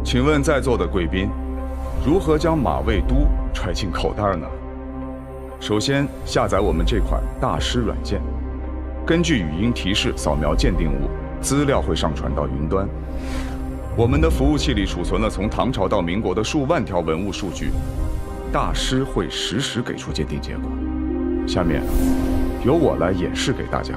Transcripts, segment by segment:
请问在座的贵宾，如何将马未都揣进口袋呢？首先，下载我们这款大师软件，根据语音提示扫描鉴定物，资料会上传到云端。我们的服务器里储存了从唐朝到民国的数万条文物数据，大师会实时给出鉴定结果。下面，由我来演示给大家。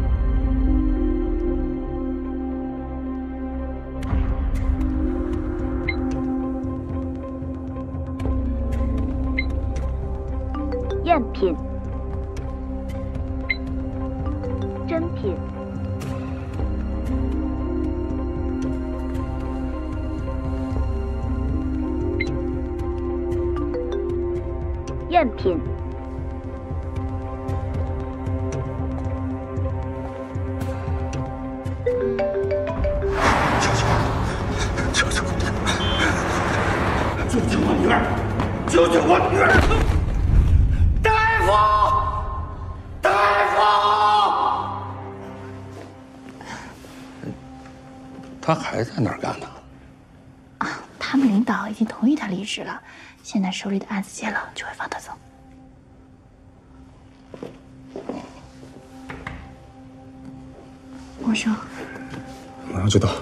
赝品、真品、赝品、 求求你，救救我女儿！救救我女儿！ 他还在那儿干呢。 啊，他们领导已经同意他离职了，现在手里的案子结了，就会放他走。我说， 我要知道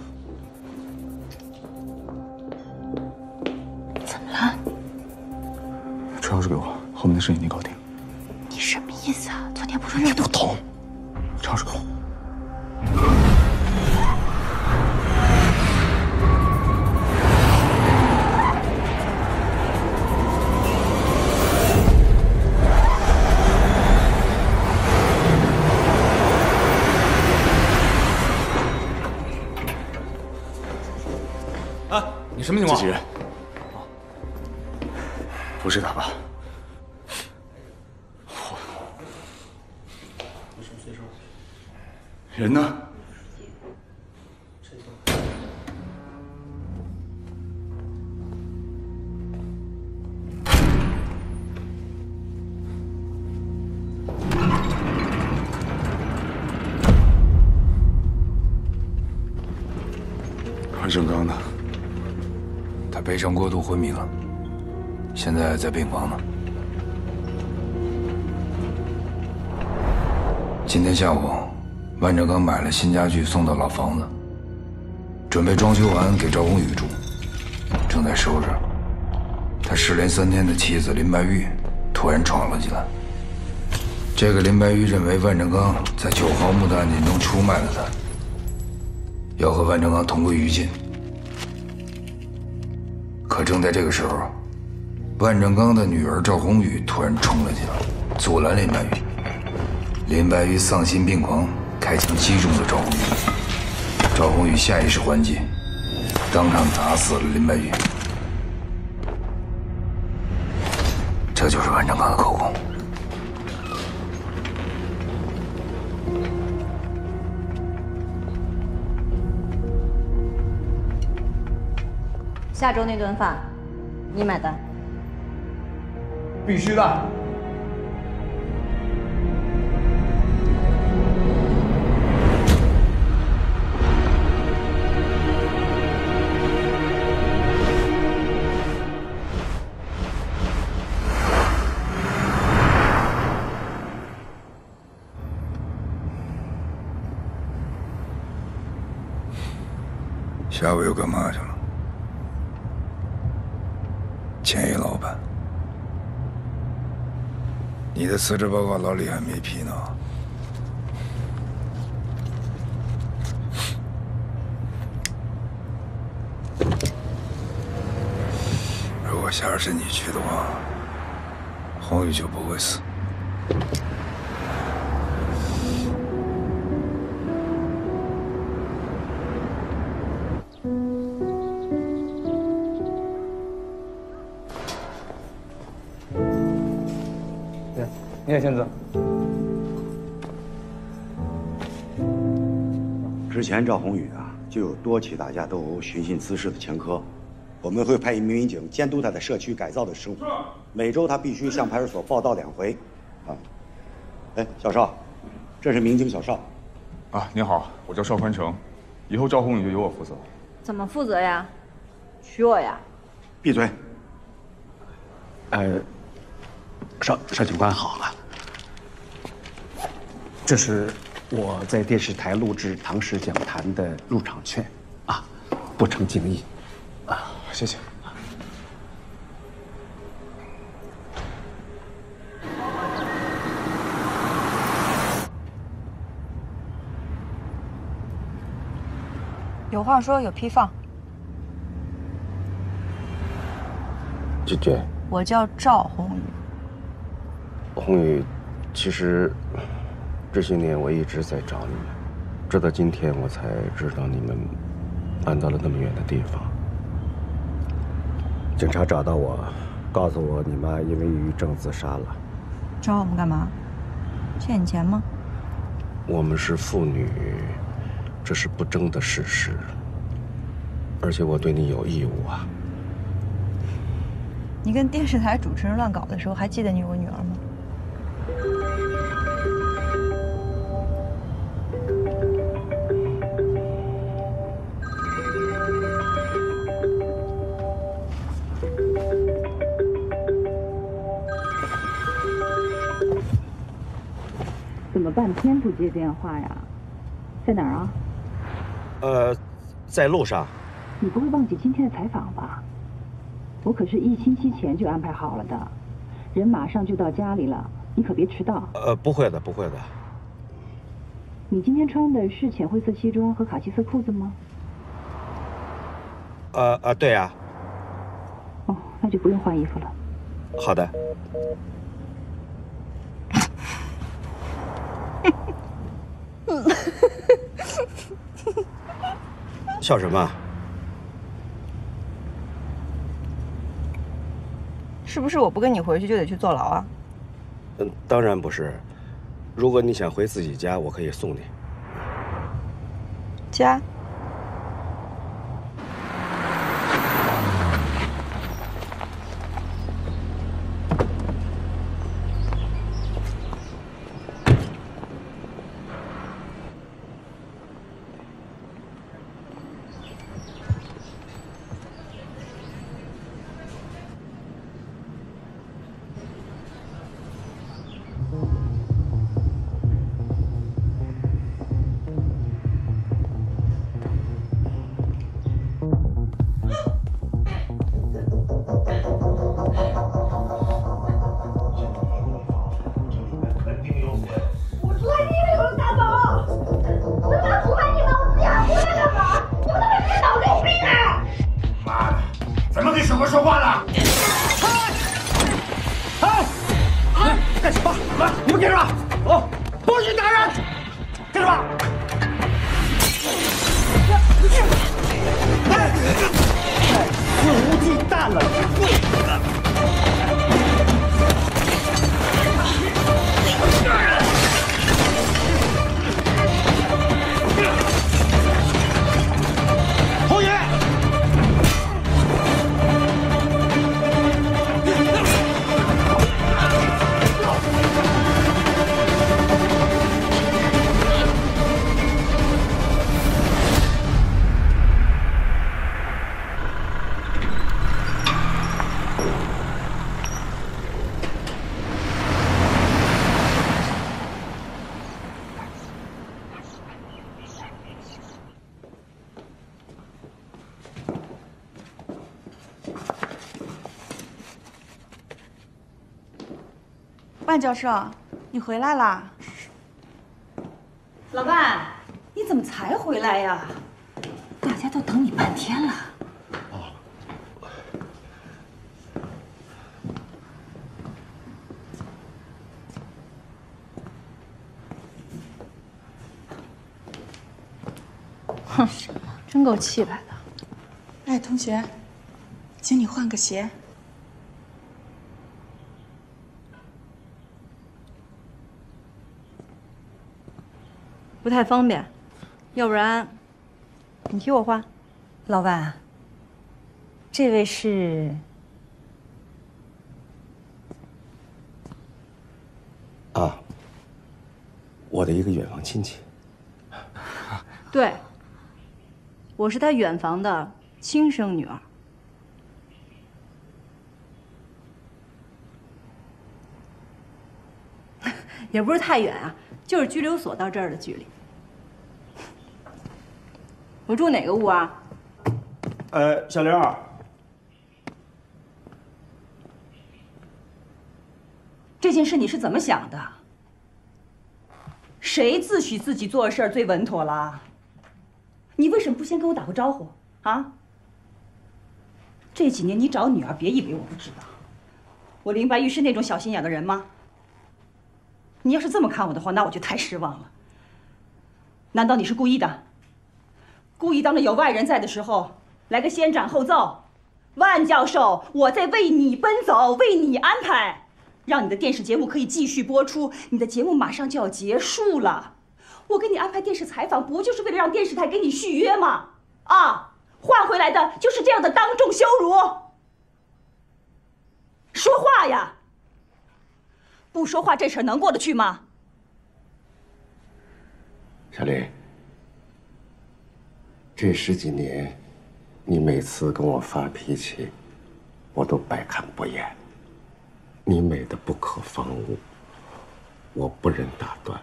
怎么了？ 车钥匙给我，后面的事情你搞定。 你什么意思啊？昨天不说热不懂，车钥匙给我。 你什么情况？ 自己人，不是他吧？人呢？万正刚呢？ 他悲伤过度昏迷了，现在在病房呢。今天下午，万正刚买了新家具送到老房子，准备装修完给赵宏宇住，正在收拾。他失联3天的妻子林白玉突然闯了进来。这个林白玉认为万正刚在9号墓的案件中出卖了他，要和万正刚同归于尽。 可正在这个时候，万正刚的女儿赵宏宇突然冲了进来，阻拦林白玉。林白玉丧心病狂，开枪击中了赵宏宇。赵宏宇下意识还击，当场打死了林白玉。这就是万正刚的口供。 下周那顿饭，你买单。 必须的。 下午又干嘛去了？ 前一老板，你的辞职报告老李还没批呢。如果下次是你去的话，宏宇就不会死。 你也签字。 之前赵宏宇啊，就有多起打架斗殴、寻衅滋事的前科。我们会派一名民警监督他在社区改造的生活，每周他必须向派出所报到2回。啊，哎，小邵，这是民警小邵。 啊，您好，我叫邵宽成，以后赵宏宇就由我负责。 怎么负责呀？ 娶我呀？ 闭嘴！ 邵警官好了，这是我在电视台录制唐氏讲坛的入场券，啊，不成敬意， 啊，谢谢。 有话说，有批放。 姐姐， 我叫赵宏宇。 宏宇，其实这些年我一直在找你们，直到今天我才知道你们搬到了那么远的地方。警察找到我，告诉我你妈因为抑郁症自杀了。 找我们干嘛？欠你钱吗？ 我们是父女，这是不争的事实，而且我对你有义务啊。 你跟电视台主持人乱搞的时候，还记得你有个女儿吗？ 怎么半天不接电话呀？在哪儿啊？ 在路上。 你不会忘记今天的采访吧？我可是1星期前就安排好了的，人马上就到家里了，你可别迟到。 不会的，不会的。 你今天穿的是浅灰色西装和卡其色裤子吗？ 对呀。 哦，那就不用换衣服了。 好的。笑什么？ 是不是我不跟你回去就得去坐牢啊？ 当然不是。如果你想回自己家，我可以送你。 家？ 万教授，你回来啦！ 老万，你怎么才回来呀？大家都等你半天了。 哼，真够气派的。 哎，同学，请你换个鞋。 不太方便，要不然你替我换。 老万，这位是？ 啊，我的一个远房亲戚。 对，我是他远房的亲生女儿。 也不是太远啊，就是拘留所到这儿的距离。我住哪个屋啊？ 小刘， 这件事你是怎么想的？谁自诩自己做的事儿最稳妥了？你为什么不先跟我打个招呼啊？这几年你找女儿，别以为我不知道。我林白玉是那种小心眼的人吗？你要是这么看我的话，那我就太失望了。难道你是故意的？故意当着有外人在的时候来个先斩后奏？万教授，我在为你奔走，为你安排。让你的电视节目可以继续播出，你的节目马上就要结束了。我给你安排电视采访，不就是为了让电视台给你续约吗？啊，换回来的就是这样的当众羞辱。说话呀！不说话，这事儿能过得去吗？ 小丽，这10几年，你每次跟我发脾气，我都百看不厌。你美的不可方物，我不忍打断。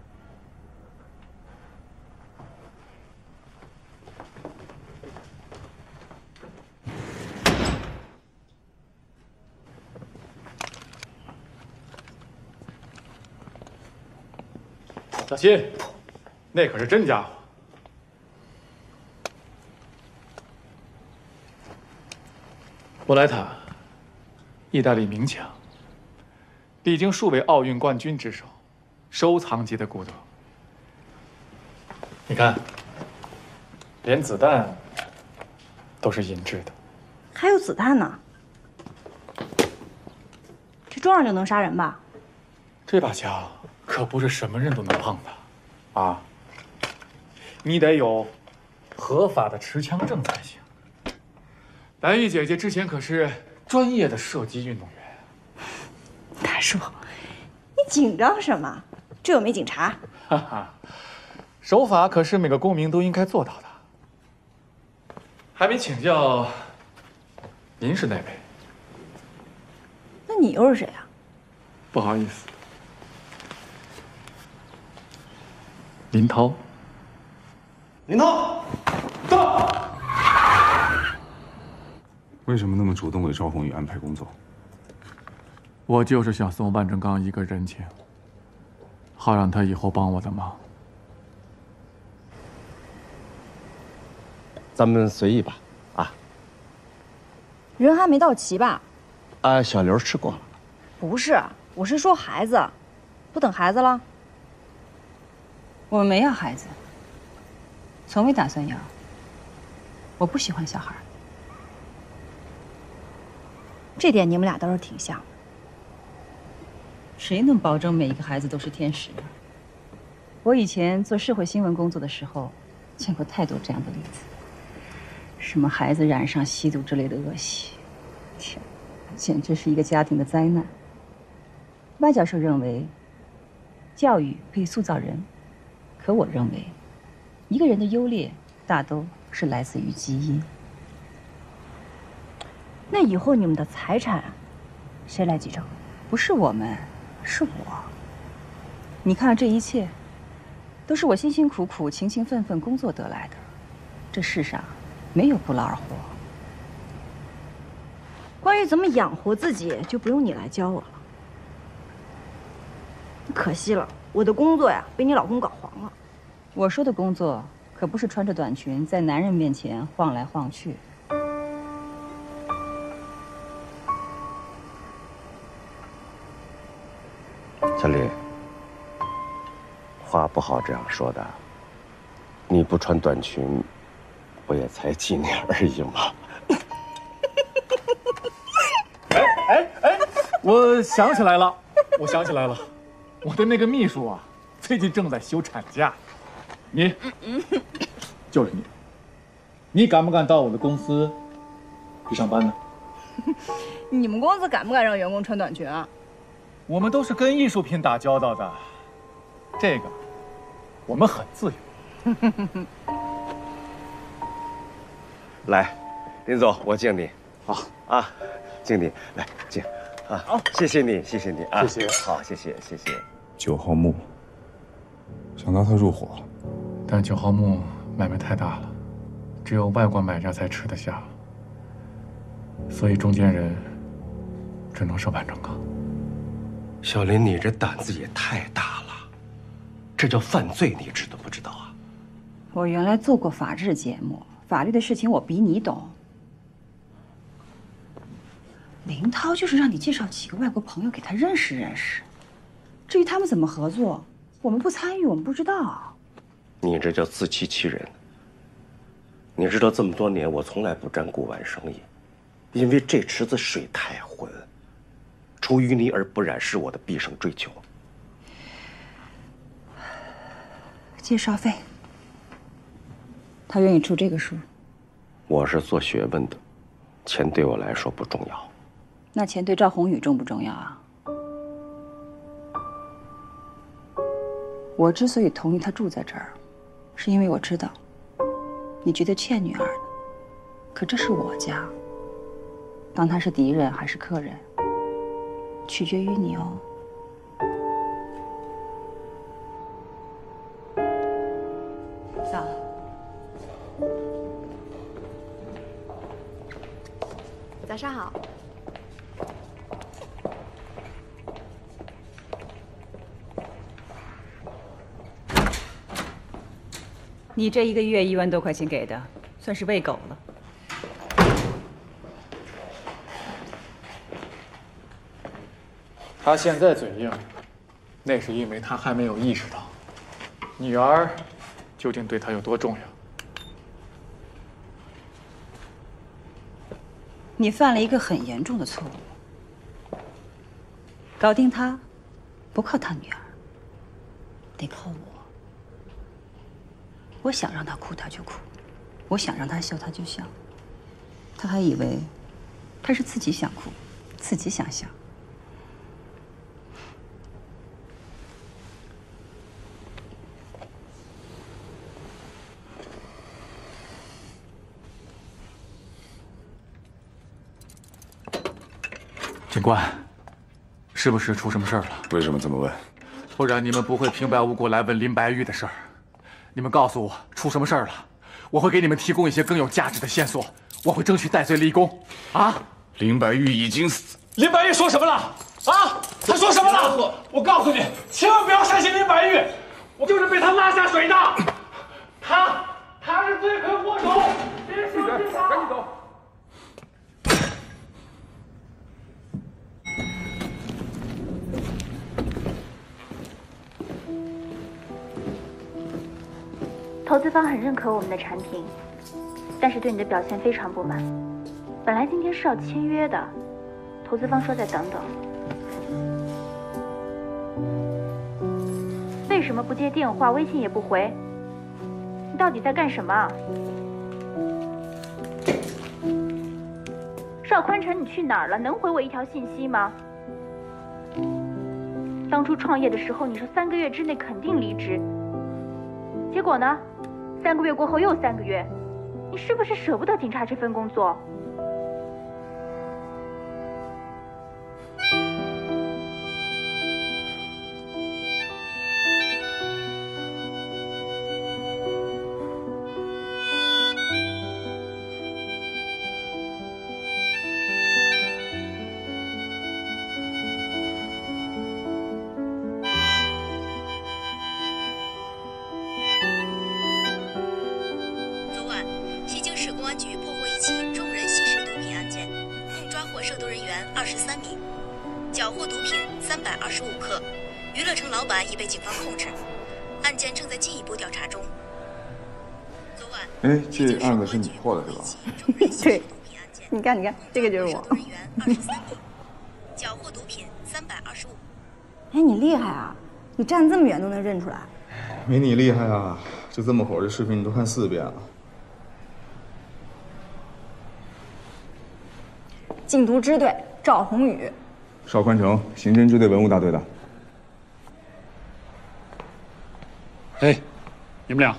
小新，那可是真家伙。布莱塔，意大利名强。历经数位奥运冠军之手，收藏级的古董。你看，连子弹都是银质的。 还有子弹呢？这装上就能杀人吧？ 这把枪可不是什么人都能碰的，啊！你得有合法的持枪证才行。白玉姐姐之前可是专业的射击运动员。 大叔，你紧张什么？这又没警察。 哈哈，守法可是每个公民都应该做到的。还没请教，您是哪位？ 那你又是谁啊？ 不好意思，林涛。 林涛，到。 为什么那么主动为赵宏宇安排工作？ 我就是想送万正刚一个人情，好让他以后帮我的忙。 咱们随意吧，啊。 人还没到齐吧？ 小刘吃过了。 不是，我是说孩子，不等孩子了。我们没要孩子，从未打算要。我不喜欢小孩，这点你们俩倒是挺像的。谁能保证每一个孩子都是天使呢？我以前做社会新闻工作的时候，见过太多这样的例子。什么孩子染上吸毒之类的恶习，天，简直是一个家庭的灾难。万教授认为，教育可以塑造人，可我认为，一个人的优劣大都是来自于基因。那以后你们的财产，谁来继承？不是我们，是我。你看这一切，都是我辛辛苦苦、勤勤奋奋工作得来的。这世上没有不劳而获。关于怎么养活自己，就不用你来教我了。可惜了，我的工作呀，被你老公搞黄了。我说的工作，可不是穿着短裙在男人面前晃来晃去。 小丽，话不好这样说的。你不穿短裙，不也才几年而已吗？ 我想起来了，我的那个秘书啊，最近正在休产假。你，就是你，你敢不敢到我的公司去上班呢？ 你们公司敢不敢让员工穿短裙啊？ 我们都是跟艺术品打交道的，这个我们很自由。 来，林总，我敬你。 好啊，敬你，来敬。啊，好，谢谢你，谢谢你啊， 谢谢。 好，谢谢，谢谢。 9号墓，想到他入伙了。 但9号墓买卖太大了，只有外国买家才吃得下，所以中间人只能收办正岗。 小林，你这胆子也太大了，这叫犯罪，你知道不知道啊？ 我原来做过法制节目，法律的事情我比你懂。林涛就是让你介绍几个外国朋友给他认识认识，至于他们怎么合作，我们不参与，我们不知道。 你这叫自欺欺人。你知道这么多年我从来不沾古玩生意，因为这池子水太浑，出淤泥而不染是我的毕生追求。 介绍费，他愿意出这个数。 我是做学问的，钱对我来说不重要。 那钱对赵宏宇重不重要啊？我之所以同意他住在这儿，是因为我知道你觉得欠女儿的，可这是我家，当他是敌人还是客人，取决于你哦。嫂， 早上好。 你这1个月1万多块钱给的，算是喂狗了。 他现在嘴硬，那是因为他还没有意识到女儿究竟对他有多重要。 你犯了一个很严重的错误。搞定他，不靠他女儿，得靠我。我想让他哭他就哭，我想让他笑他就笑。他还以为他是自己想哭，自己想笑。 警官，是不是出什么事儿了？ 为什么这么问？ 不然你们不会平白无故来问林白玉的事儿。你们告诉我出什么事儿了，我会给你们提供一些更有价值的线索，我会争取戴罪立功。啊！ 林白玉已经死。 林白玉说什么了？啊！他说什么了？我告诉你，千万不要相信林白玉，我就是被他拉下水的。他是罪魁祸首，别相信他。赶紧走。 投资方很认可我们的产品，但是对你的表现非常不满。本来今天是要签约的，投资方说再等等。为什么不接电话，微信也不回？你到底在干什么？邵宽成，你去哪儿了？能回我一条信息吗？当初创业的时候，你说3个月之内肯定离职，结果呢？3个月过后又3个月，你是不是舍不得警察这份工作？ 23名，缴获毒品325克，娱乐城老板已被警方控制，案件正在进一步调查中。昨晚， 这案子是你破的是吧？ 对，你看，这个就是我。 缴获毒品325。 哎，你厉害啊！你站这么远都能认出来。 没你厉害啊！就这么会儿，这视频你都看4遍了。 禁毒支队赵宏宇， 邵宽成，刑侦支队文物大队的。 哎，你们俩。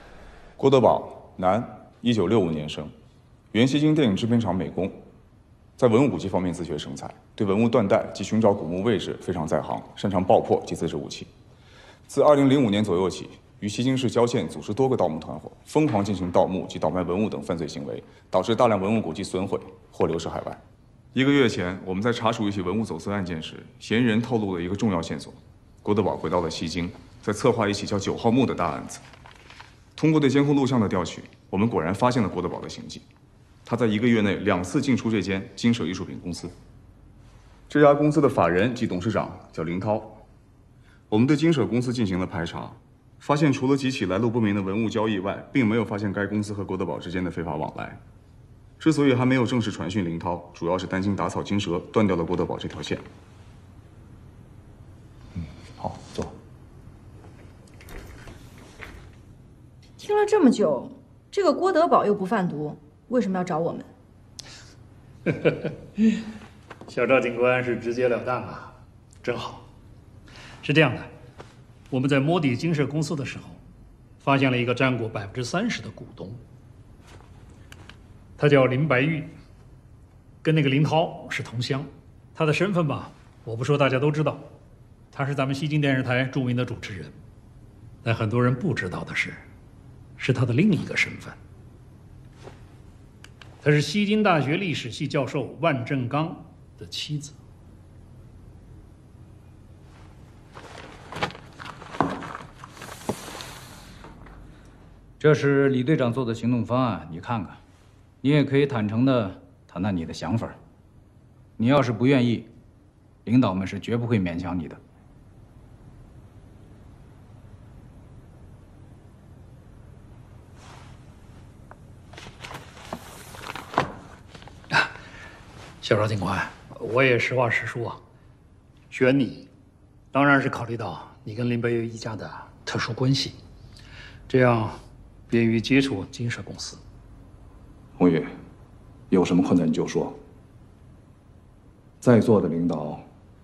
郭德宝，男，1965年生，原西京电影制片厂美工。 在文物古迹方面自学成才，对文物断代及寻找古墓位置非常在行，擅长爆破及自制武器。自2005年左右起，与西京市郊县组织多个盗墓团伙，疯狂进行盗墓及倒卖文物等犯罪行为，导致大量文物古迹损毁或流失海外。1个月前，我们在查处一起文物走私案件时，嫌疑人透露了一个重要线索：郭德宝回到了西京，在策划一起叫9号墓的大案子。通过对监控录像的调取，我们果然发现了郭德宝的行迹。他在1个月内2次进出这间金舍艺术品公司。这家公司的法人及董事长叫林涛。我们对金舍公司进行了排查，发现除了几起来路不明的文物交易外，并没有发现该公司和郭德宝之间的非法往来。之所以还没有正式传讯林涛，主要是担心打草惊蛇，断掉了郭德宝这条线。 好，坐。 听了这么久，这个郭德宝又不贩毒，为什么要找我们？ 小赵警官是直截了当啊，真好。是这样的，我们在摸底金舍公司的时候，发现了一个占股30%的股东，他叫林白玉，跟那个林涛是同乡。他的身份吧，我不说大家都知道，他是咱们西京电视台著名的主持人。但很多人不知道的是他的另一个身份。她是西京大学历史系教授万正刚的妻子。 这是李队长做的行动方案，你看看。你也可以坦诚地谈谈你的想法。你要是不愿意，领导们是绝不会勉强你的。 小赵警官，我也实话实说啊，选你，当然是考虑到你跟林白玉一家的特殊关系，这样便于接触金舍公司。 红宇，有什么困难你就说。在座的领导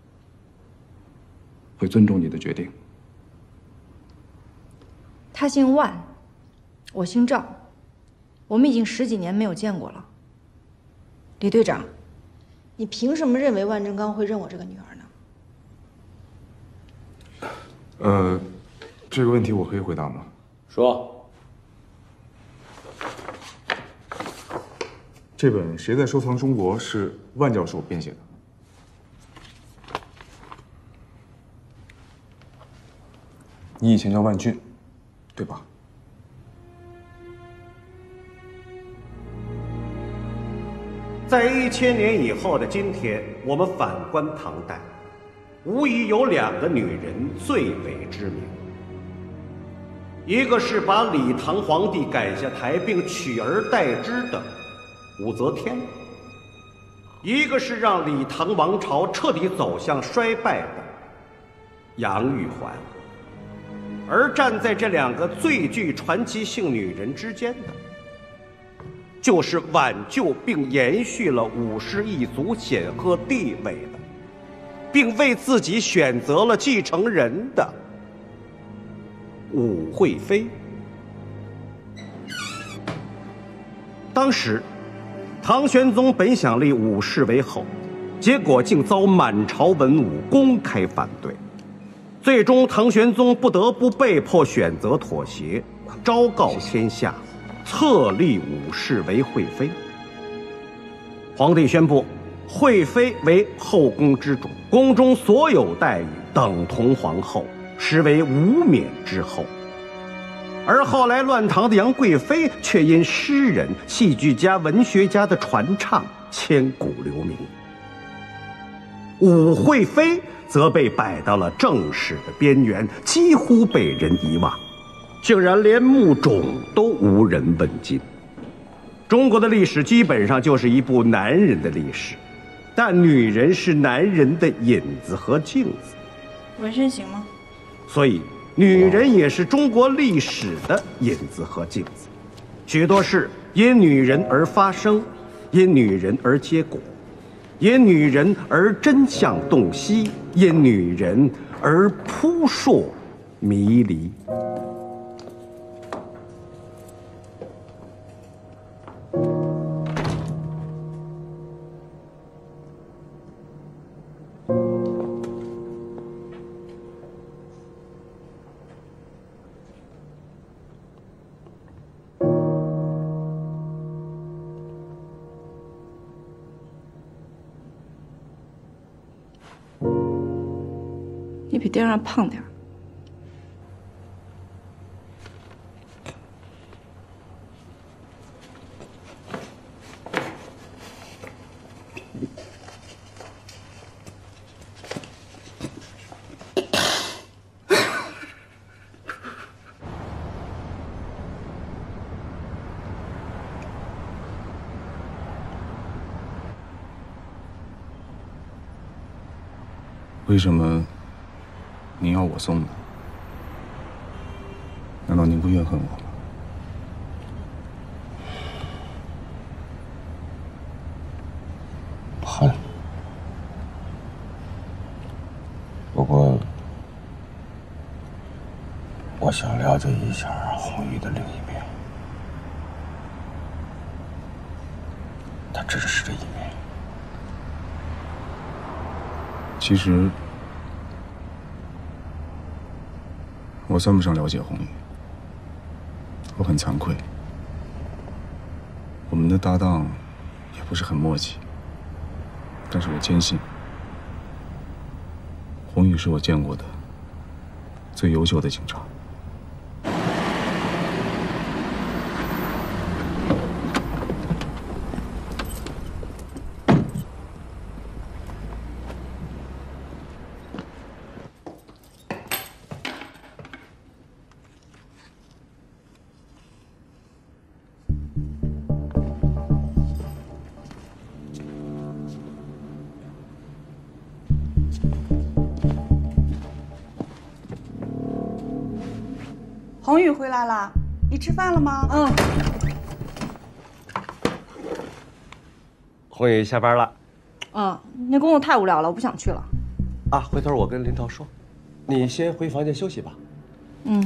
会尊重你的决定。 他姓万，我姓赵，我们已经10几年没有见过了。李队长，你凭什么认为万正刚会认我这个女儿呢？ 这个问题我可以回答吗？ 说。 这本《谁在收藏中国》是万教授编写的。你以前叫万俊，对吧？ 在1000年以后的今天，我们反观唐代，无疑有2个女人最为知名。一个是把李唐皇帝赶下台并取而代之的武则天，一个是让李唐王朝彻底走向衰败的杨玉环。而站在这2个最具传奇性女人之间的，就是挽救并延续了武氏一族显赫地位的，并为自己选择了继承人的武惠妃。当时，唐玄宗本想立武氏为后，结果竟遭满朝文武公开反对。最终，唐玄宗不得不被迫选择妥协，昭告天下，册立武氏为惠妃。皇帝宣布，惠妃为后宫之主，宫中所有待遇等同皇后，实为无冕之后。而后来乱唐的杨贵妃，却因诗人、戏剧家、文学家的传唱，千古留名。武惠妃则被摆到了正史的边缘，几乎被人遗忘，竟然连墓冢都无人问津。中国的历史基本上就是一部男人的历史，但女人是男人的影子和镜子。 纹身行吗？ 所以，女人也是中国历史的影子和镜子。许多事因女人而发生，因女人而结果。因女人而真相洞悉，因女人而扑朔迷离。 你比电视上胖点儿。 为什么您要我送呢？难道您不怨恨我吗？ 恨。不过，我想了解一下红玉的另一面。他只是这一面。 其实，我算不上了解红玉，我很惭愧。我们的搭档也不是很默契，但是我坚信，红玉是我见过的最优秀的警察。 红宇回来了，你吃饭了吗？嗯。 红宇下班了。 嗯，那工作太无聊了，我不想去了。 啊，回头我跟林涛说，你先回房间休息吧。 嗯。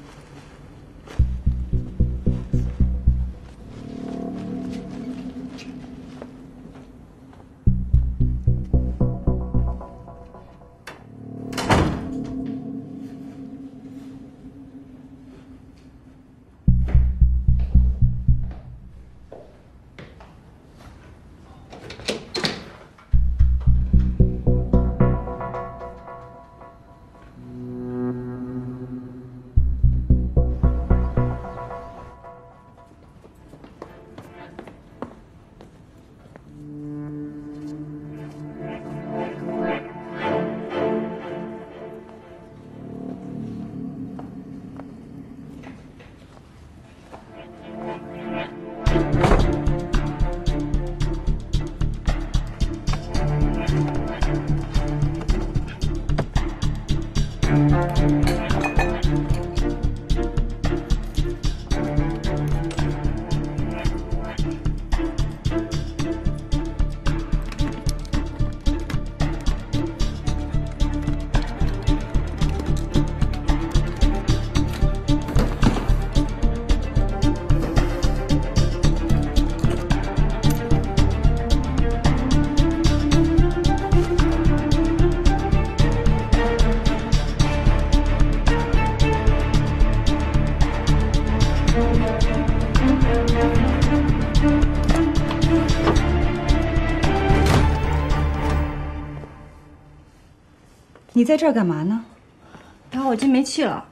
你在这儿干嘛呢？ 打火机没气了。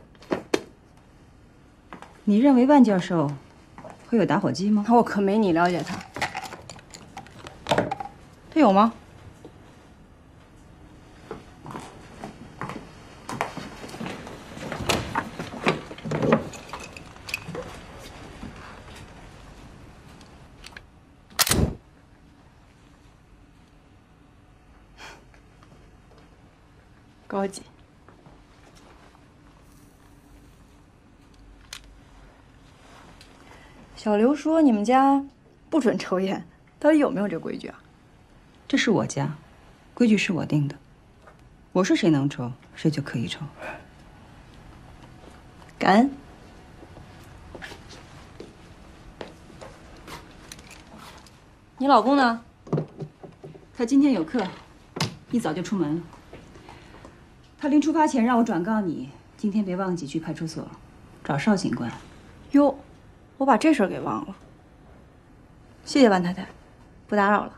你认为万教授会有打火机吗？ 我可没你了解他。他有吗？高级。小刘说你们家不准抽烟，到底有没有这规矩啊？ 这是我家，规矩是我定的。我说谁能抽，谁就可以抽。 感恩。你老公呢？ 他今天有课，一早就出门了。他临出发前让我转告你，今天别忘记去派出所找邵警官。 哟，我把这事儿给忘了。谢谢万太太，不打扰了。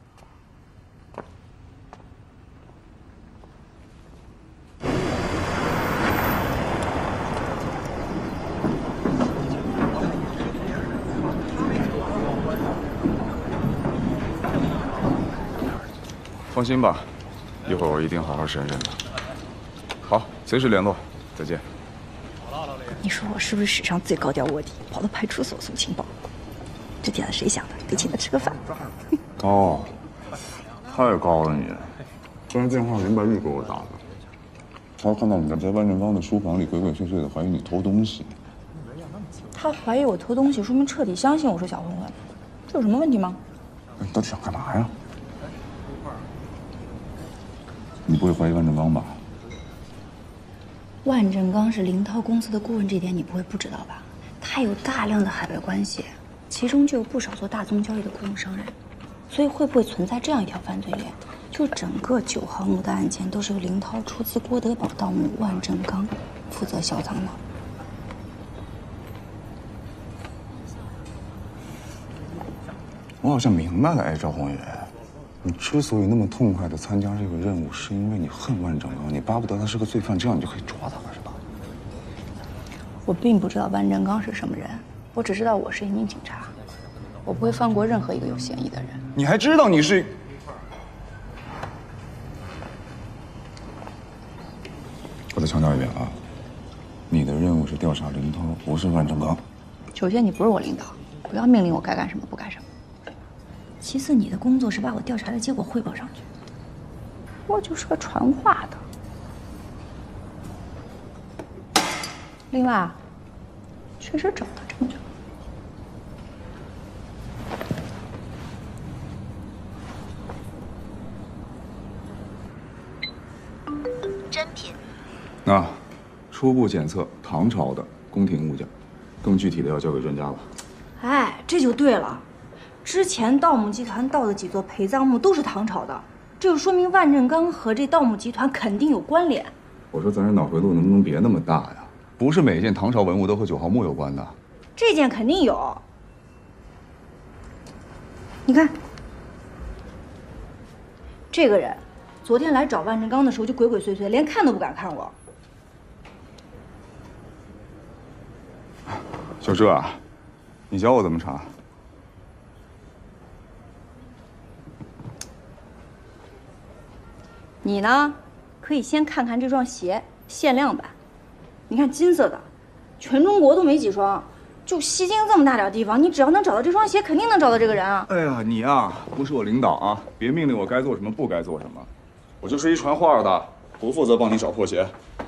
放心吧，一会儿我一定好好审审他。好，随时联络，再见。 你说我是不是史上最高调卧底，跑到派出所送情报？这点子谁想的？得请他吃个饭。 哦，太高了你！刚才电话林白玉给我打的，他看到你在万正刚的书房里鬼鬼祟祟的，怀疑你偷东西。 他怀疑我偷东西，说明彻底相信我是小混混，这有什么问题吗？ 你到底想干嘛呀？你不会怀疑万正刚吧？ 万正刚是林涛公司的顾问，这点你不会不知道吧？他有大量的海外关系，其中就有不少做大宗交易的雇佣商人，所以会不会存在这样一条犯罪链？就整个9号墓的案件都是由林涛出资郭德宝盗墓，万正刚负责销赃的。 我好像明白了，哎，赵宏宇，你之所以那么痛快地参加这个任务，是因为你恨万正刚，你巴不得他是个罪犯，这样你就可以抓他了，是吧？ 我并不知道万正刚是什么人，我只知道我是一名警察，我不会放过任何一个有嫌疑的人。 你还知道你是？我再强调一遍啊，你的任务是调查林涛，不是万正刚。 首先，你不是我领导，不要命令我该干什么不干什么。其次，你的工作是把我调查的结果汇报上去，我就是个传话的。另外，确实找到证据了。 真品。 啊，初步检测唐朝的宫廷物件，更具体的要交给专家了。 哎，这就对了。之前盗墓集团盗的几座陪葬墓都是唐朝的，这就说明万正刚和这盗墓集团肯定有关联。 我说咱这脑回路能不能别那么大呀？不是每件唐朝文物都和9号墓有关的。 这件肯定有。你看，这个人昨天来找万正刚的时候就鬼鬼祟祟，连看都不敢看我。 小志啊，你教我怎么查？ 你呢，可以先看看这双鞋，限量版。你看金色的，全中国都没几双，就西京这么大点地方，你只要能找到这双鞋，肯定能找到这个人啊。 哎呀，你啊，不是我领导啊，别命令我该做什么不该做什么。我就是一传话的，不负责帮你找破鞋。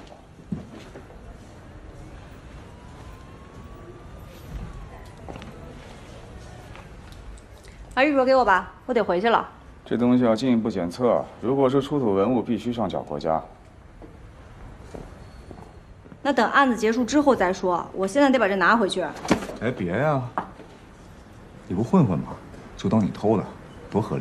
把玉镯给我吧，我得回去了。 这东西要进一步检测，如果是出土文物，必须上缴国家。 那等案子结束之后再说，我现在得把这拿回去。 哎，别呀！你不混混吗？就当你偷的，多合理。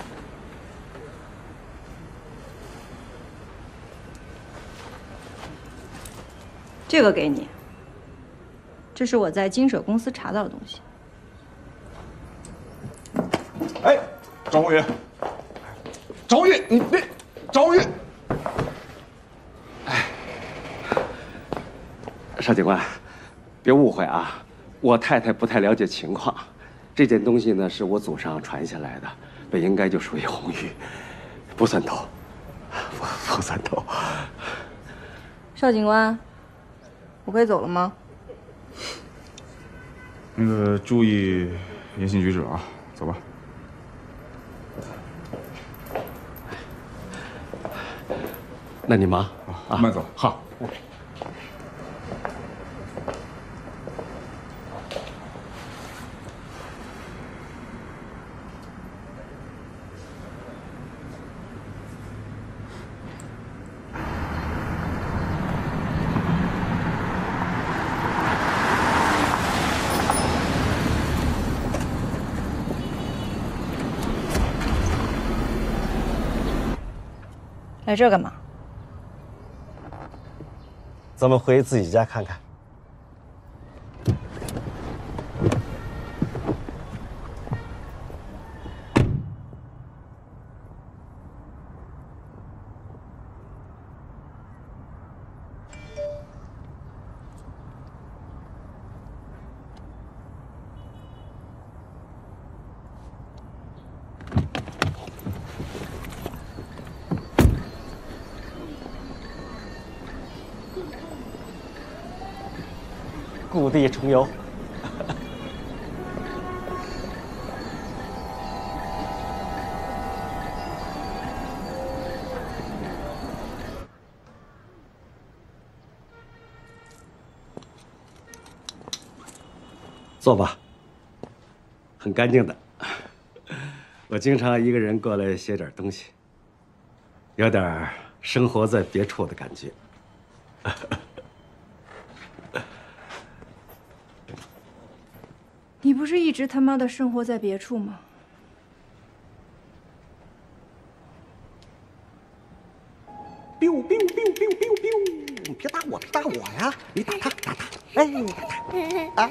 这个给你，这是我在金舍公司查到的东西。 哎，赵宏宇，赵宏宇，你别，赵宏宇。 邵警官，别误会啊，我太太不太了解情况。这件东西呢，是我祖上传下来的，本应该就属于宏宇，不算偷，不算偷。 邵警官，我可以走了吗？ 那个注意言行举止啊，走吧。 那你忙啊，慢走。 好。 来这儿干嘛？ 咱们回自己家看看。 故地重游。 坐吧，很干净的。我经常一个人过来写点东西，有点生活在别处的感觉。 你不是一直他妈的生活在别处吗？ 别打我，别打我呀！你打他，打他，哎，你打他，啊！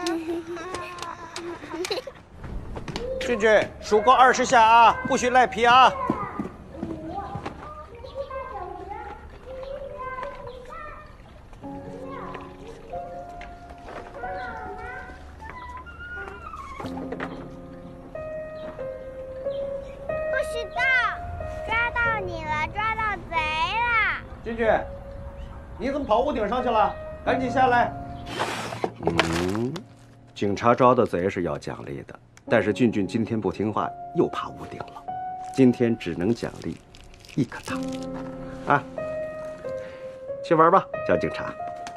俊俊，数够20下啊，不许赖皮啊！ 不许动！抓到你了，抓到贼了！ 俊俊，你怎么跑屋顶上去了？赶紧下来！ 警察抓到贼是要奖励的，但是俊俊今天不听话，又爬屋顶了。今天只能奖励1颗糖，啊！去玩吧，小警察。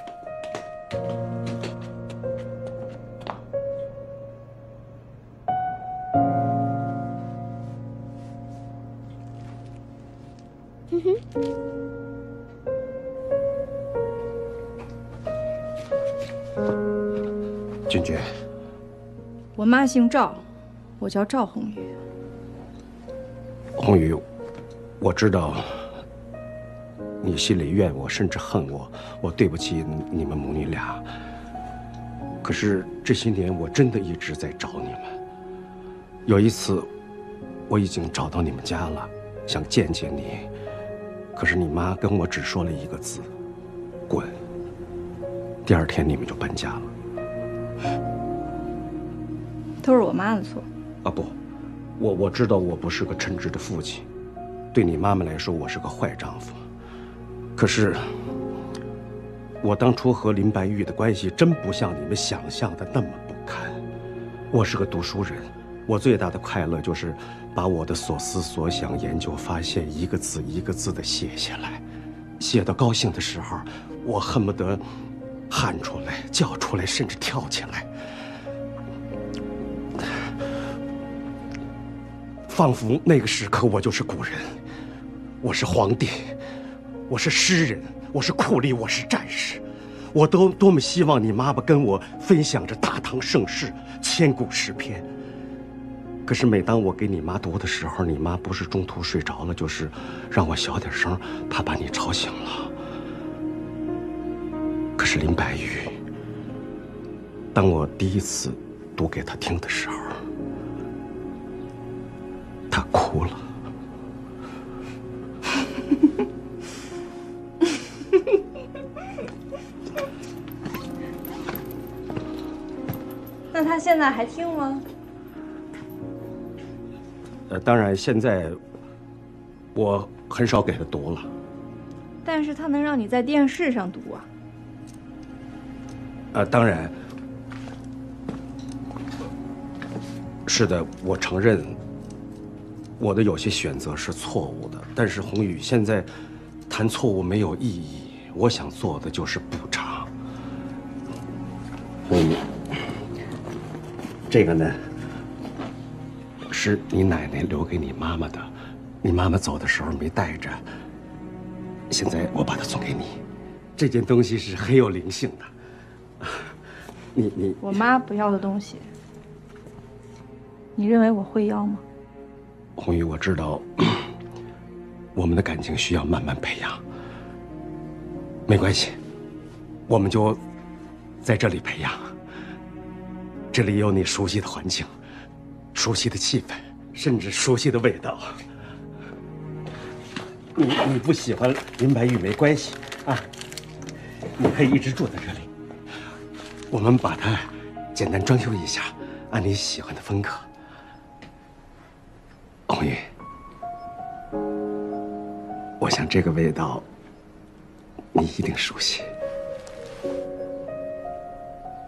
俊俊， 我妈姓赵，我叫赵红宇。 红宇，我知道你心里怨我，甚至恨我，我对不起你们母女俩。可是这些年我真的一直在找你们。有一次，我已经找到你们家了，想见见你，可是你妈跟我只说了一个字：滚。第2天你们就搬家了。 都是我妈的错。 啊不，我知道我不是个称职的父亲，对你妈妈来说我是个坏丈夫。可是我当初和林白玉的关系真不像你们想象的那么不堪。我是个读书人，我最大的快乐就是把我的所思所想、研究发现一个字一个字地写下来。写到高兴的时候，我恨不得喊出来、叫出来，甚至跳起来。仿佛那个时刻我就是古人，我是皇帝，我是诗人，我是酷吏，我是战士。我都多么希望你妈妈跟我分享着大唐盛世、千古诗篇。可是每当我给你妈读的时候，你妈不是中途睡着了，就是让我小点声，怕把你吵醒了。可是林白玉，当我第一次读给她听的时候，她哭了。 那她现在还听吗？ 当然，现在我很少给她读了。 但是她能让你在电视上读啊？ 当然，是的，我承认我的有些选择是错误的。但是宏宇，现在谈错误没有意义，我想做的就是补偿。宏宇，这个呢，是你奶奶留给你妈妈的，你妈妈走的时候没带着，现在我把它送给你。这件东西是很有灵性的。你我妈不要的东西，你认为我会要吗？ 宏宇，我知道我们的感情需要慢慢培养，没关系，我们就在这里培养。这里有你熟悉的环境，熟悉的气氛，甚至熟悉的味道。你不喜欢林白玉没关系啊，你可以一直住在这里。我们把它简单装修一下，按你喜欢的风格。宏宇，我想这个味道你一定熟悉。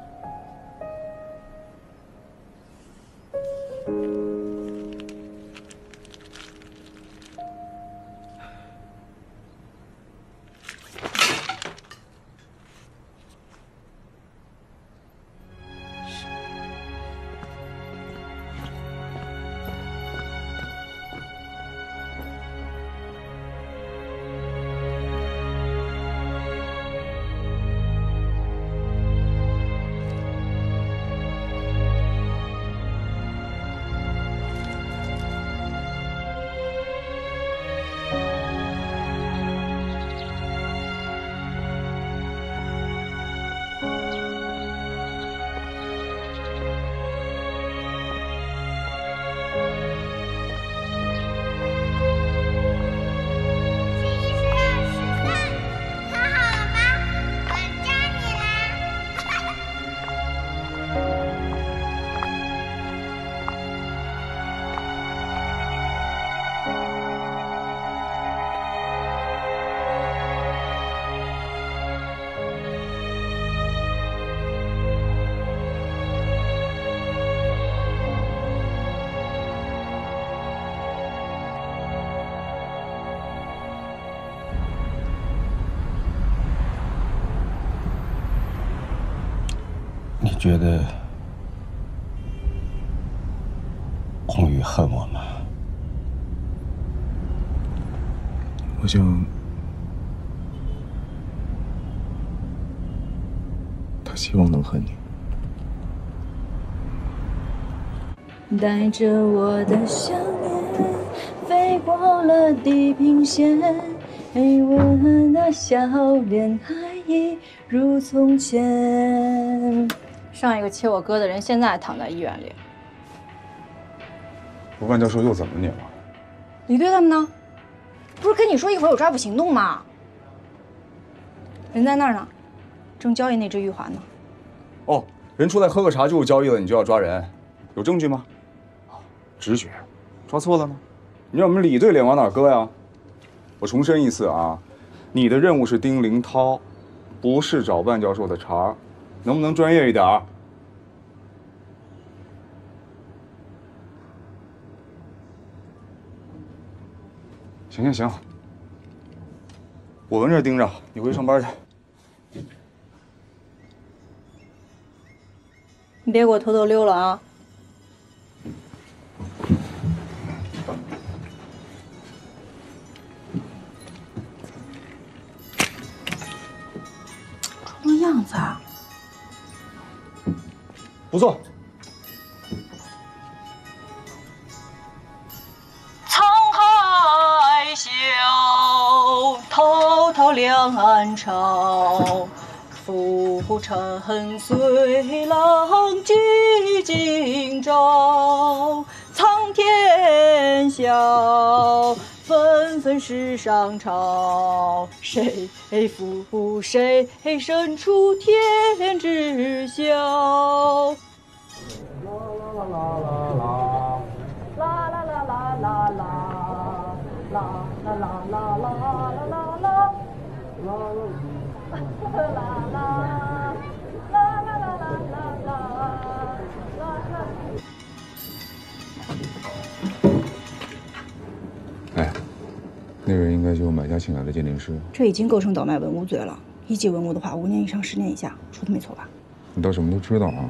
觉得红宇恨我吗？ 我想，他希望能恨你。 带着我的想念，飞过了地平线，黑吻的笑脸还一如从前。 上一个切我哥的人现在还躺在医院里。 万教授又怎么你了？ 李队他们呢？不是跟你说一会儿有抓捕行动吗？人在那儿呢，正交易那只玉环呢。 哦，人出来喝个茶就有交易了，你就要抓人，有证据吗？直觉，抓错了呢？你让我们李队脸往哪搁呀？我重申一次啊，你的任务是盯林涛，不是找万教授的茬，能不能专业一点？行，我跟这儿盯着，你回去上班去。 你别给我偷偷溜了啊！装个样子啊！ 不错。 滔滔两岸潮，浮沉随浪几今朝。苍天笑，纷纷世上潮。谁负谁，身处天知晓。 哎，那人应该就是买家请来的鉴定师。 这已经构成倒卖文物罪了。1级文物的话，5年以上10年以下，说的没错吧？ 你倒什么都知道啊。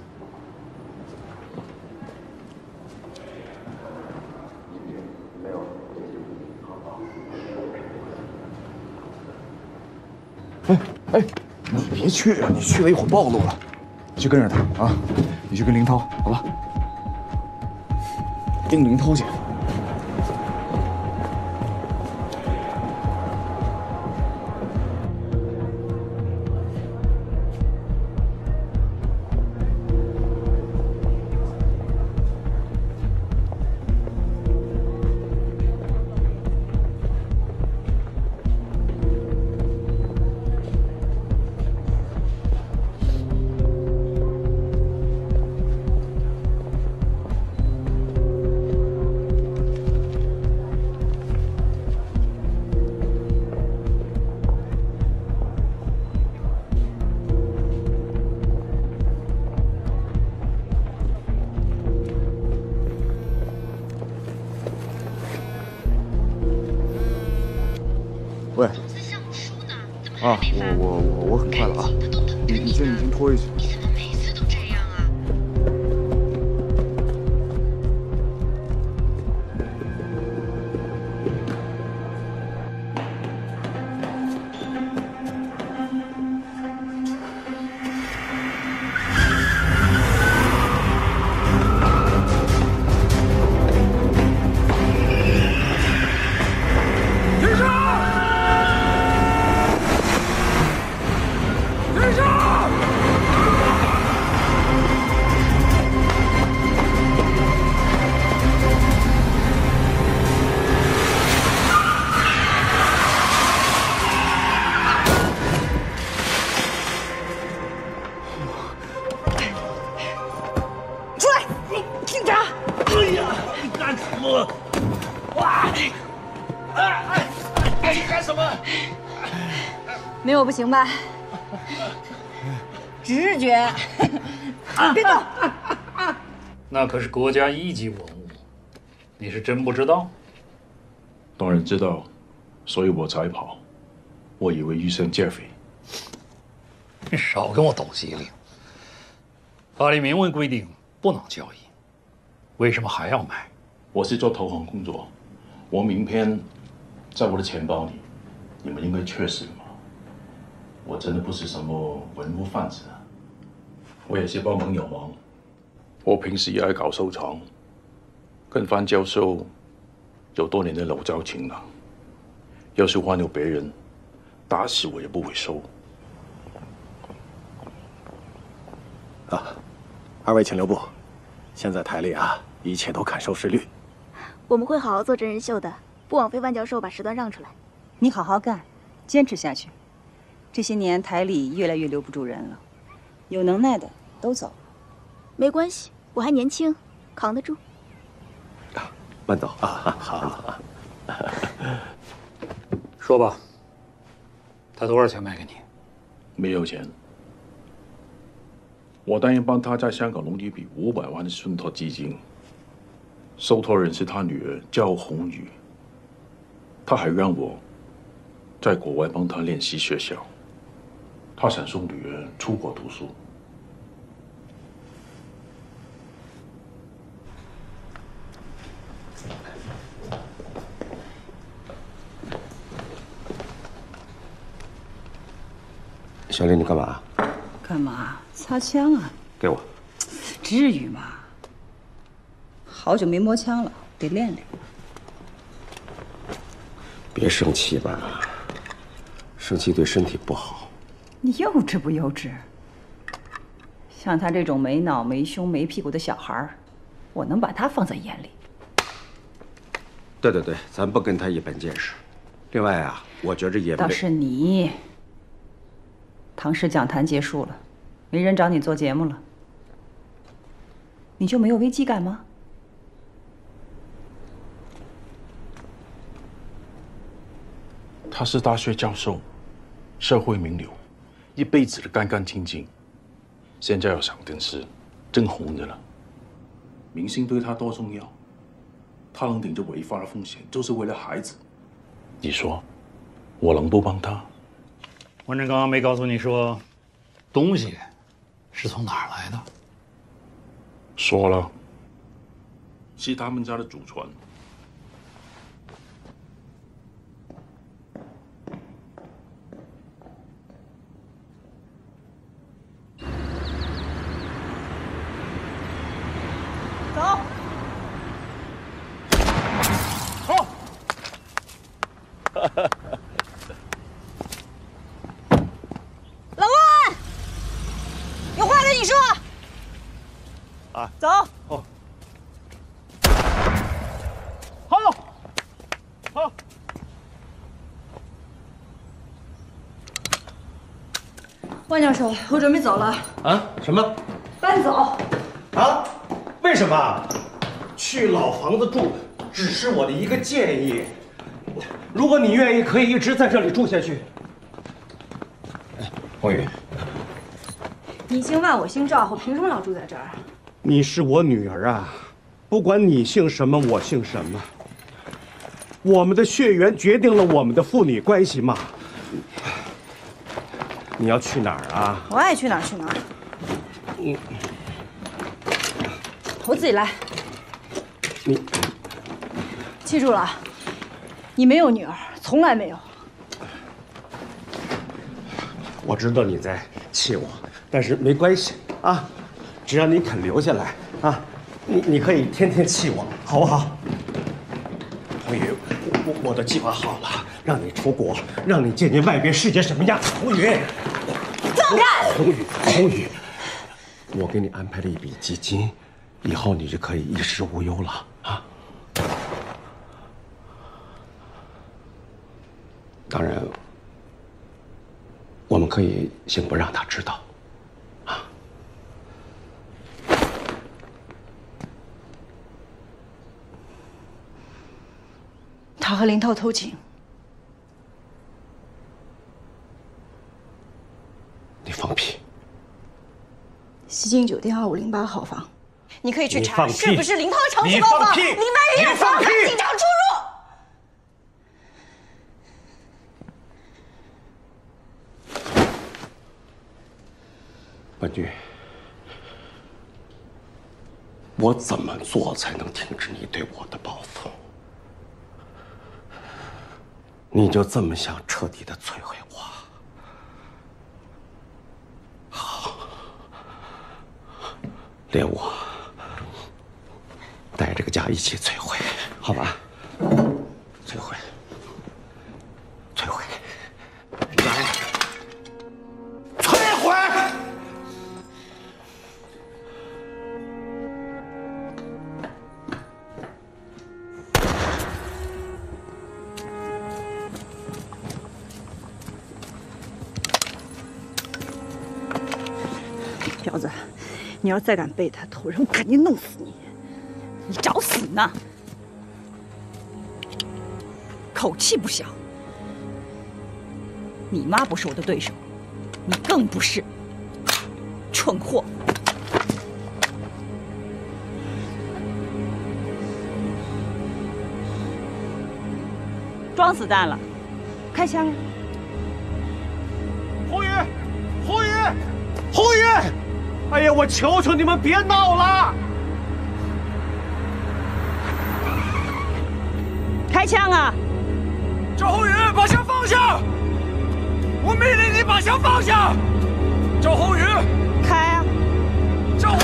哎，你别去啊！你去了一会儿暴露了。你去跟着他啊！你去跟林涛，好吧？盯林涛去。喂，啊，我很快了啊，你先拖回去。你怎么每次都这样啊？ 没有不行吧？直觉，别动！ 那可是国家1级文物，你是真不知道？ 当然知道，所以我才跑。我以为遇上 Jeffrey。 你少跟我抖机灵！ 法律明文规定不能交易，为什么还要卖？ 我是做投行工作，我名片在我的钱包里，你们应该确实吗？我真的不是什么文物贩子，我也是帮朋友忙。我平时也爱搞收藏，跟范教授有多年的老交情了。要是换有别人，打死我也不会收。 二位请留步。现在台里啊，一切都看收视率。 我们会好好做真人秀的，不枉费万教授把时段让出来。 你好好干，坚持下去。这些年台里越来越留不住人了，有能耐的都走了。 没关系，我还年轻，扛得住。 慢走啊！好。 说吧，他多少钱卖给你？ 没有钱。我答应帮他在香港弄一笔500万的信托基金，受托人是他女儿焦红宇，他还让我在国外帮他练习学校，他想送女儿出国读书。 小丽，你干嘛？ 干嘛？擦枪啊！ 给我。 至于吗？好久没摸枪了，得练练。 别生气吧，生气对身体不好。 你幼稚不幼稚？像他这种没脑没胸没屁股的小孩，我能把他放在眼里？ 对，咱不跟他一般见识。另外啊，我觉着也倒是你。唐氏讲坛结束了，没人找你做节目了，你就没有危机感吗？ 他是大学教授，社会名流，一辈子的干干净净。现在要上电视，真红的了。明星对他多重要？他能顶着违法的风险，就是为了孩子。你说，我能不帮他？ 文正刚刚没告诉你说，东西是从哪儿来的？ 说了，是他们家的祖传。 走。 走。 老万，有话跟你说。 啊， 走。 好。 万教授，我准备走了。 啊？什么？ 搬走。 啊？为什么？去老房子住只是我的一个建议。如果你愿意，可以一直在这里住下去。红宇， 你姓万，我姓赵，我凭什么老住在这儿？ 你是我女儿啊，不管你姓什么，我姓什么，我们的血缘决定了我们的父女关系嘛。你要去哪儿啊？ 我爱去哪儿去哪儿。我自己来。 你记住了，你没有女儿，从来没有。 我知道你在气我，但是没关系啊，只要你肯留下来啊，你可以天天气我，好不好？红宇，我的计划好了，让你出国，让你见见外边世界什么样。红宇， 放开！ 红宇，我给你安排了一笔基金，以后你就可以衣食无忧了啊。当然，我们可以先不让他知道，啊。 他和林涛偷情。 你放屁！ 西京酒店2508号房，你可以去查， 你放屁是不是林涛的长期包房？ 你里面有房， 放屁经常出入。 婉君， 我怎么做才能停止你对我的报复？你就这么想彻底的摧毁我？好，连我带这个家一起摧毁，好吧？摧毁，摧毁，来，摧毁！ 小子，你要再敢背他头人，我肯定弄死你！你找死呢！口气不小。你妈不是我的对手，你更不是。蠢货！装死弹了，开枪啊！ 侯宇，侯宇，侯宇！哎呀，我求求你们别闹了！ 开枪啊！ 赵宏宇，把枪放下！我命令你把枪放下！赵宏宇， 开啊！ 赵。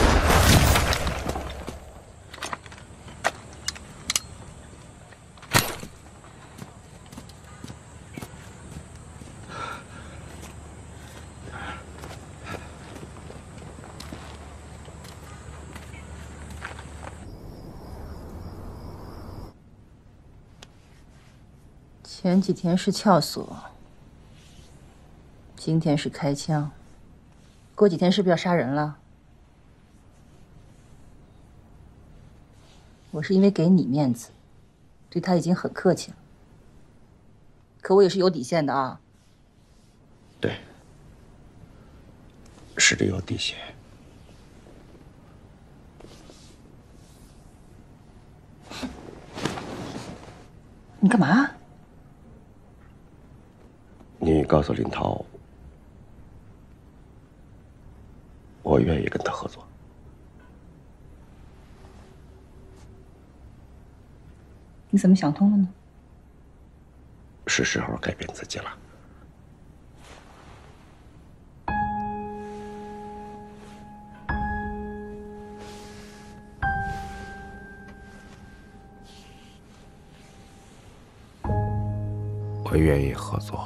前几天是撬锁，今天是开枪，过几天是不是要杀人了？我是因为给你面子，对他已经很客气了，可我也是有底线的啊。 对，是得有底线。 你干嘛？ 你告诉林涛，我愿意跟他合作。 你怎么想通了呢？ 是时候改变自己了。我愿意合作。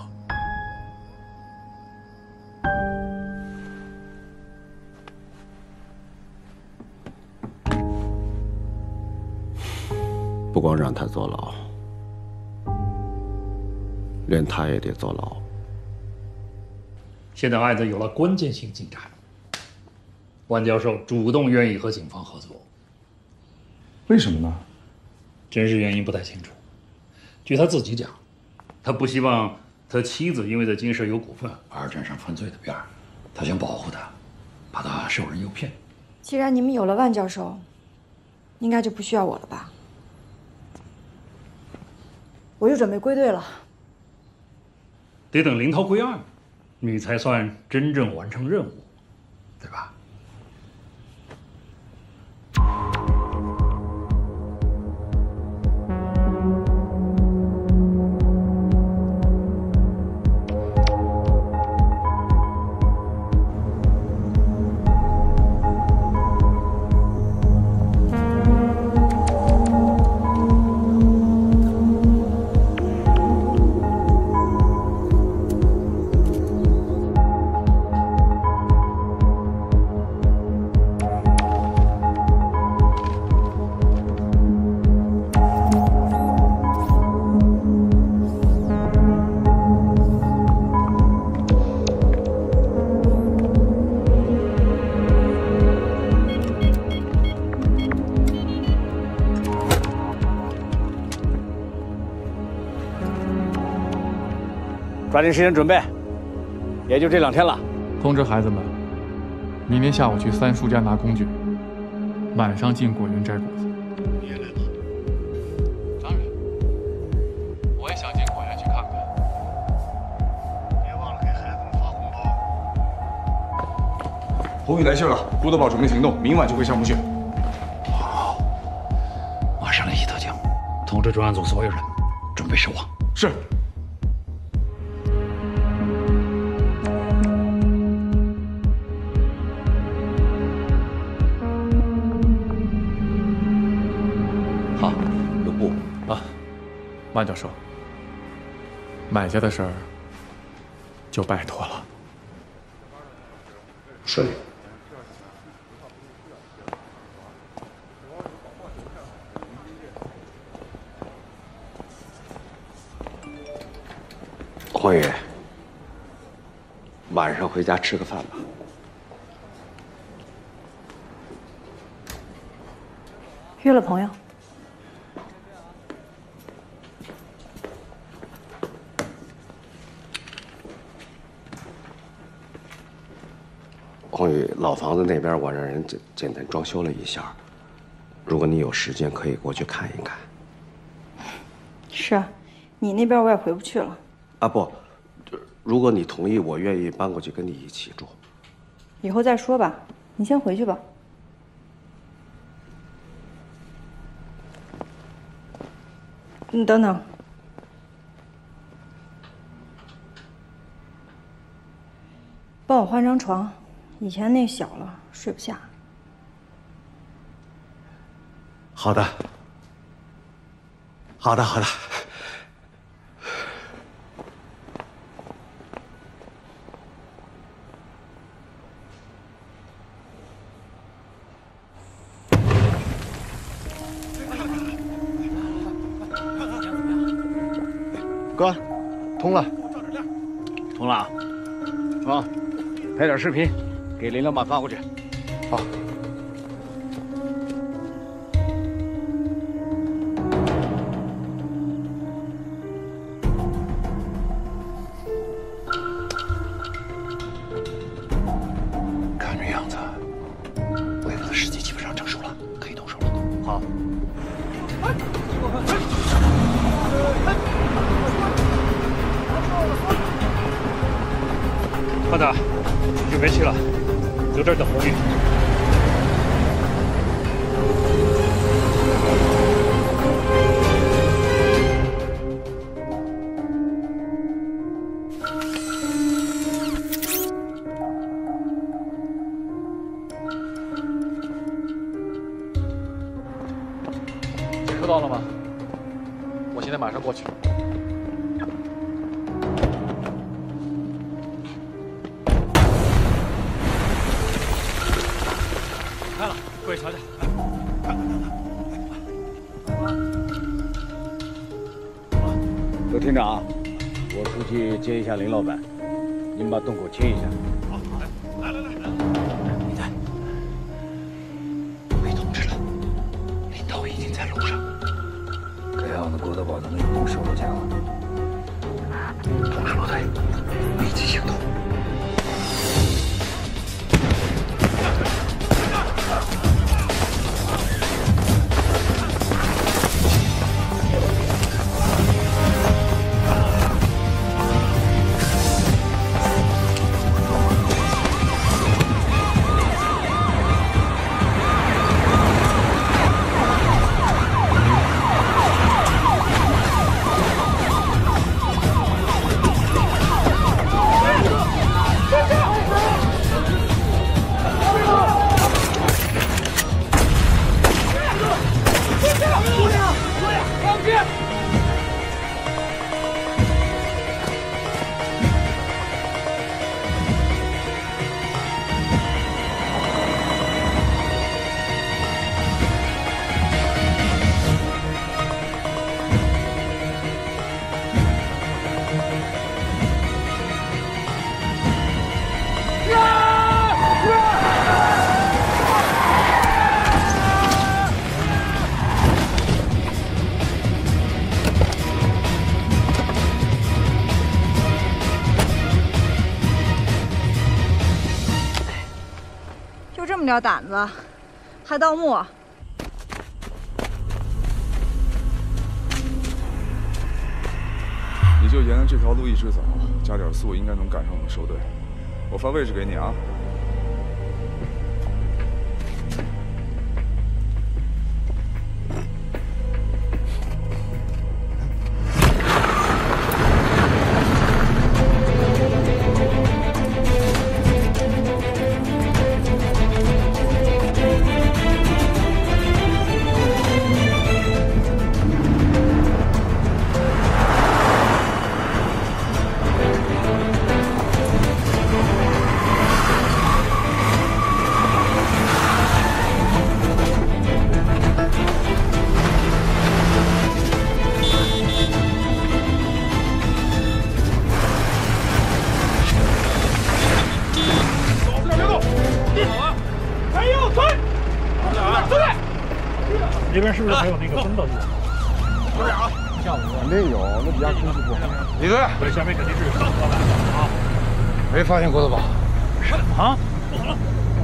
不光让他坐牢，连他也得坐牢。 现在案子有了关键性进展，万教授主动愿意和警方合作。 为什么呢？ 真实原因不太清楚。据他自己讲，他不希望他妻子因为在金社有股份而沾上犯罪的边儿，他想保护他，怕他受人诱骗。 既然你们有了万教授，应该就不需要我了吧？我就准备归队了。 得等林涛归案，你才算真正完成任务，对吧？ 抓紧时间准备，也就这2天了。 通知孩子们，明天下午去三叔家拿工具，晚上进果园摘果子。你也来吧？当然，我也想进果园去看看。 别忘了给孩子们发红包。 红宇来信了，朱德宝准备行动，明晚就会上墓去。 知专案组所有人，准备收网。 是。 好，有布啊，万教授，买家的事儿就拜托了。 顺利。黄宇，晚上回家吃个饭吧。 约了朋友。 黄宇，老房子那边我让人简单装修了一下，如果你有时间，可以过去看一看。 是啊，你那边我也回不去了。 啊不，如果你同意，我愿意搬过去跟你一起住。 以后再说吧，你先回去吧。你等等，帮我换张床，以前那小了，睡不下。 好的，好的，好的。 哥，通了， 通了啊！啊，拍点视频，给林老板发过去。 好。 看这样子，维夫的尸体基本上成熟了，可以动手了。好。胖子，你就别去了，留这儿等红玉。 收到了吗？我现在马上过去。 开了，过去瞧瞧。 刘厅长，我出去接一下林老板，您把洞口清一下。 好，来。你在。被通知了，林涛已经在路上。 这样子，郭德宝能有空收了枪了。 通知罗队，立即行动。 这么点胆子，还盗墓？ 你就沿着这条路一直走，加点速，应该能赶上我们收队。我发位置给你啊。 那边是不是还有那个风道记？ 有点啊，下午没有，那家空气不好。李队， 对，下面肯定是有上老板的啊。 没发现郭德宝。 什么？不可能！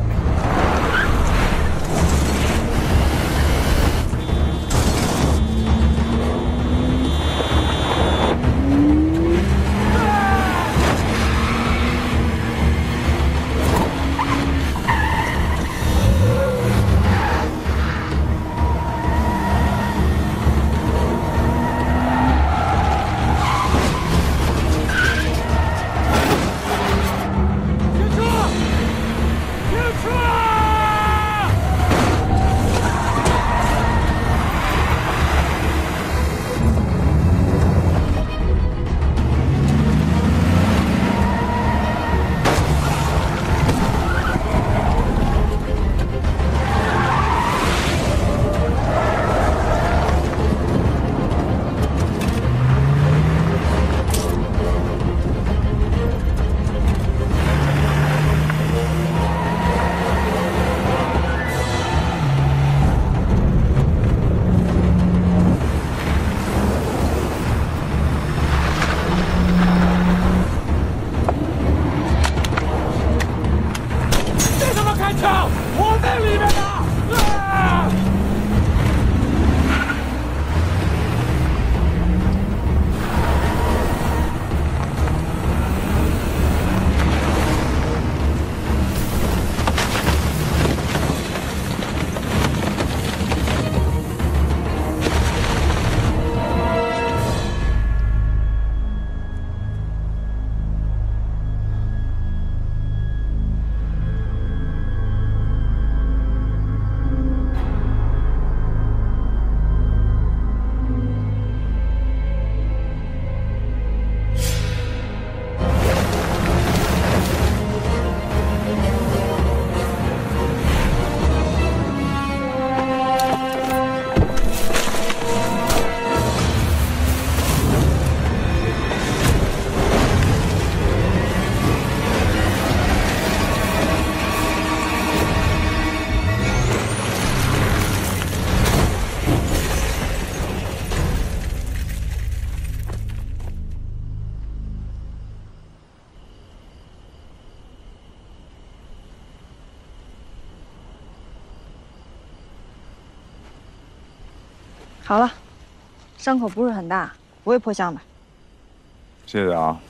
好了，伤口不是很大，不会破相吧？ 谢谢啊，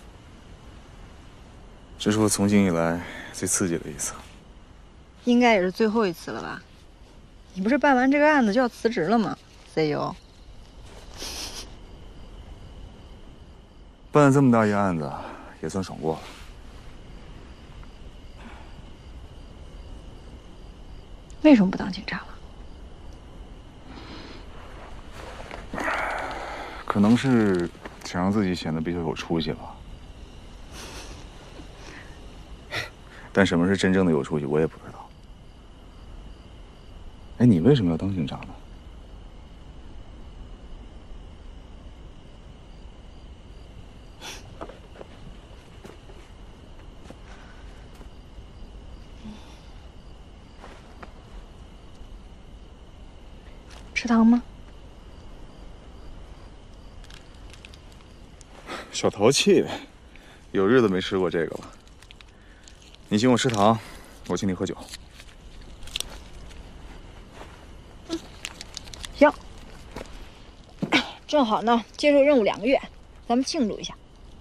这是我从警以来最刺激的一次。 应该也是最后一次了吧？你不是办完这个案子就要辞职了吗 ？CEO。 办了这么大一案子，也算爽过了。 为什么不当警察了？ 可能是想让自己显得比较有出息吧。但什么是真正的有出息，我也不知道。哎，你为什么要当警察呢？ 吃糖吗？ 小淘气，有日子没吃过这个了。你请我吃糖，我请你喝酒。 行，正好呢，接受任务2个月，咱们庆祝一下。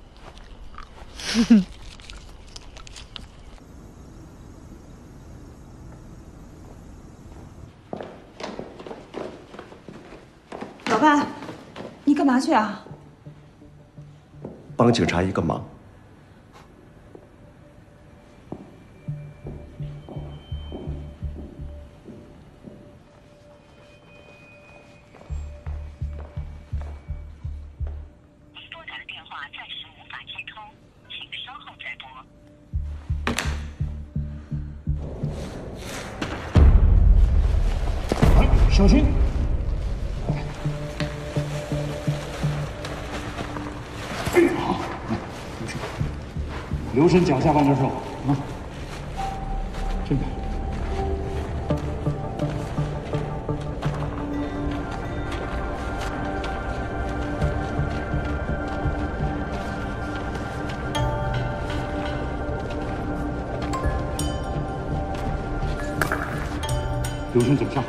老伴，你干嘛去啊？ 帮警察一个忙。 您拨打的电话暂时无法接通，请稍后再拨。 小心！好，留神脚下半截手啊！真的。 刘兄怎么样？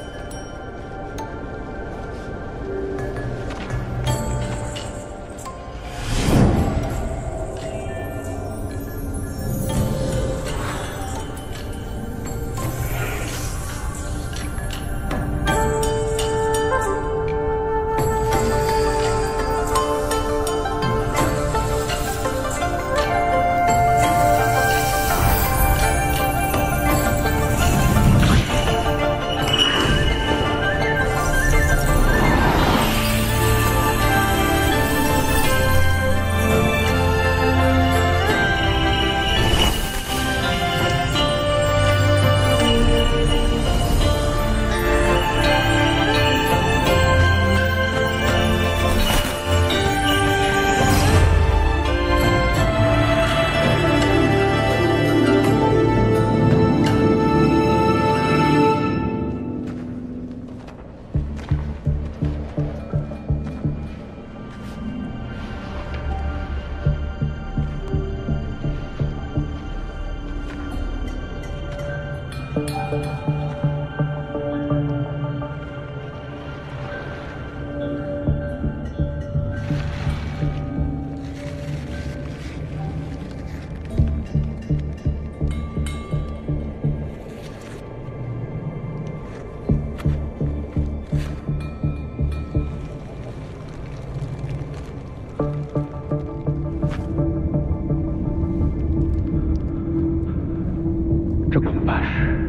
这恐怕是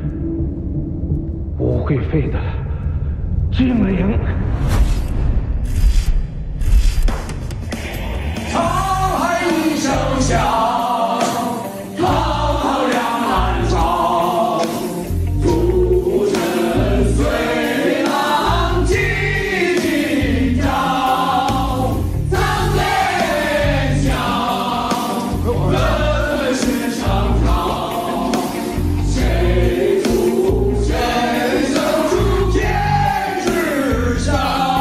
武会废的精灵。沧海一声响，浩浩两岸潮。浮沉随浪起起潮，苍天响，奔驰长潮。谁出谁胜出天之上。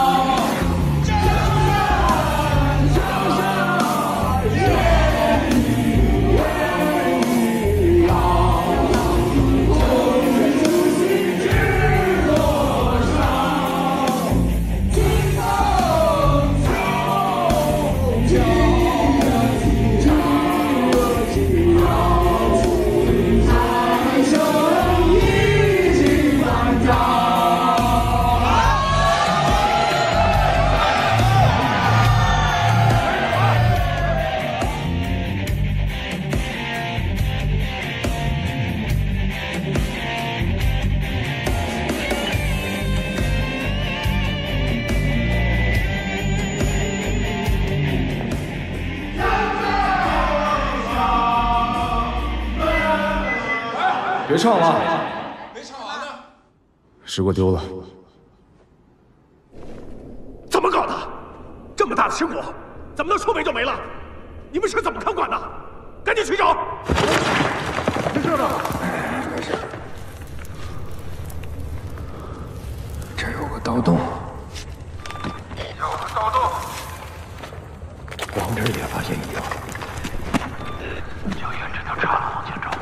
别唱了，石锅丢了。 怎么搞的？这么大的失火，怎么能说没就没了？你们是怎么看管的？赶紧去找！没事的。 没事。这有个盗洞。往这儿也发现一个。就沿这条岔路往前找。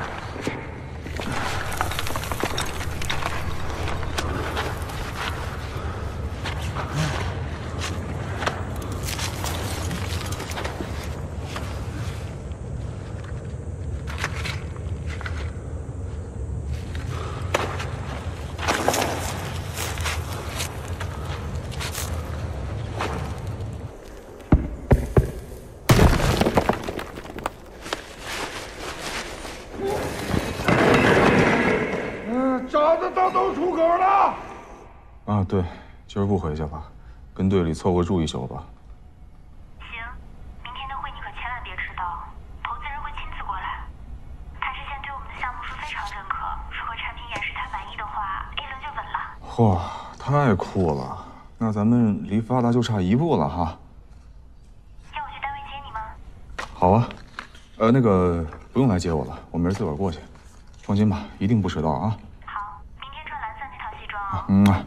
找得到洞出口了。 啊，对，今儿不回去了，跟队里凑合住一宿吧。 行，明天的会你可千万别迟到，投资人会亲自过来。他之前对我们的项目是非常认可，如果产品演示他满意的话，A 轮就稳了。 嚯，太酷了！那咱们离发达就差一步了哈。 要我去单位接你吗？ 好啊，那个不用来接我了，我明儿自个儿过去。放心吧，一定不迟到啊。 好，明天穿蓝色那套西装哦。 嗯。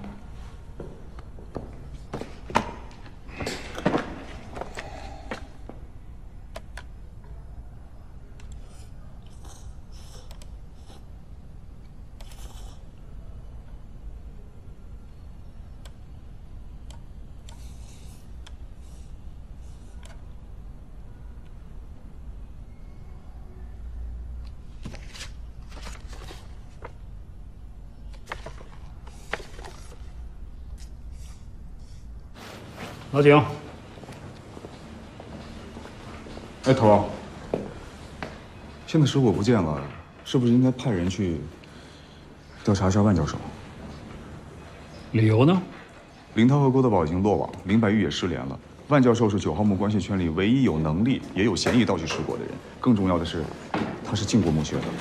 老井。 哎，头儿，现在水果不见了，是不是应该派人去调查一下万教授？ 理由呢？ 林涛和郭德宝已经落网，林白玉也失联了。万教授是9号墓关系圈里唯一有能力也有嫌疑盗取石果的人。更重要的是，他是进过墓穴的。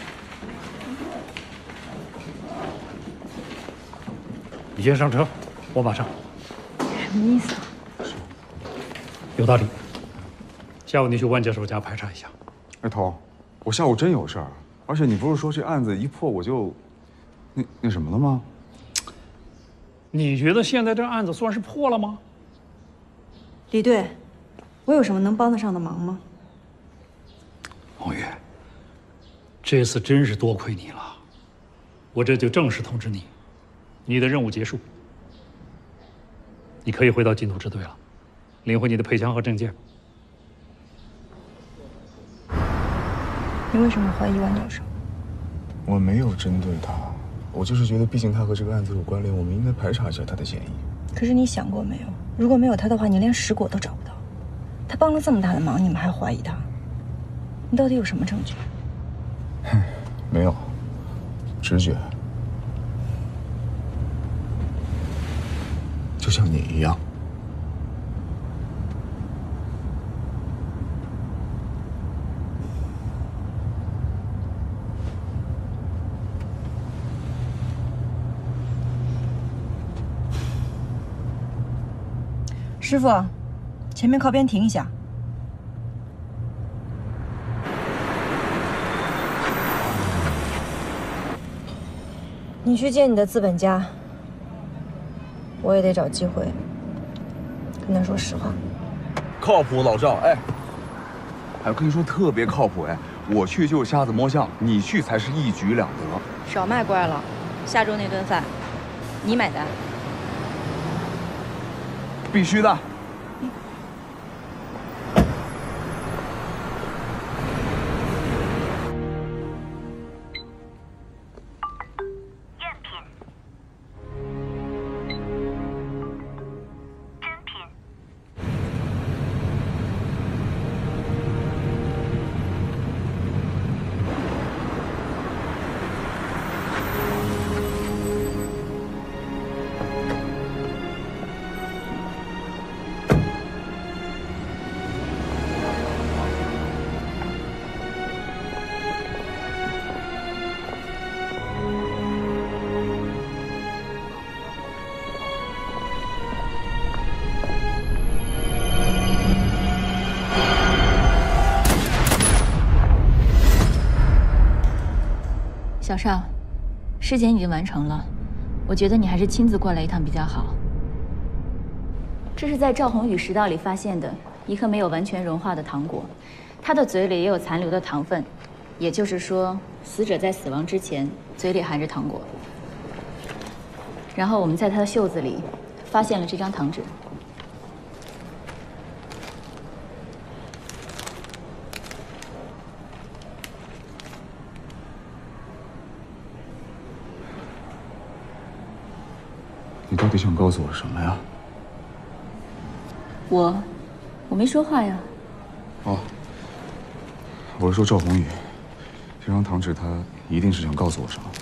你先上车，我马上。 什么意思啊？ 有道理。下午你去万教授家排查一下。 哎，头，我下午真有事儿，而且你不是说这案子一破我就那什么了吗？ 你觉得现在这案子算是破了吗？ 李队，我有什么能帮得上的忙吗？ 红玉，这次真是多亏你了，我这就正式通知你，你的任务结束，你可以回到禁毒支队了，领回你的配枪和证件。 你为什么怀疑万教授？ 我没有针对他，我就是觉得，毕竟他和这个案子有关联，我们应该排查一下他的嫌疑。 可是你想过没有，如果没有他的话，你连石果都找不到。他帮了这么大的忙，你们还怀疑他？你到底有什么证据？ 没有，直觉，就像你一样。 师傅，前面靠边停一下。你去见你的资本家，我也得找机会跟他说实话。 靠谱，老赵，哎，我跟你说特别靠谱，哎，我去就是瞎子摸象，你去才是一举两得。 少卖乖了，下周那顿饭你买单。 必须的。 小邵，尸检已经完成了，我觉得你还是亲自过来一趟比较好。这是在赵宏宇食道里发现的一颗没有完全融化的糖果，他的嘴里也有残留的糖分，也就是说，死者在死亡之前嘴里含着糖果。然后我们在他的袖子里发现了这张糖纸。 你到底想告诉我什么呀？ 我没说话呀。 哦，我是说赵宏宇，这张糖纸他一定是想告诉我什么。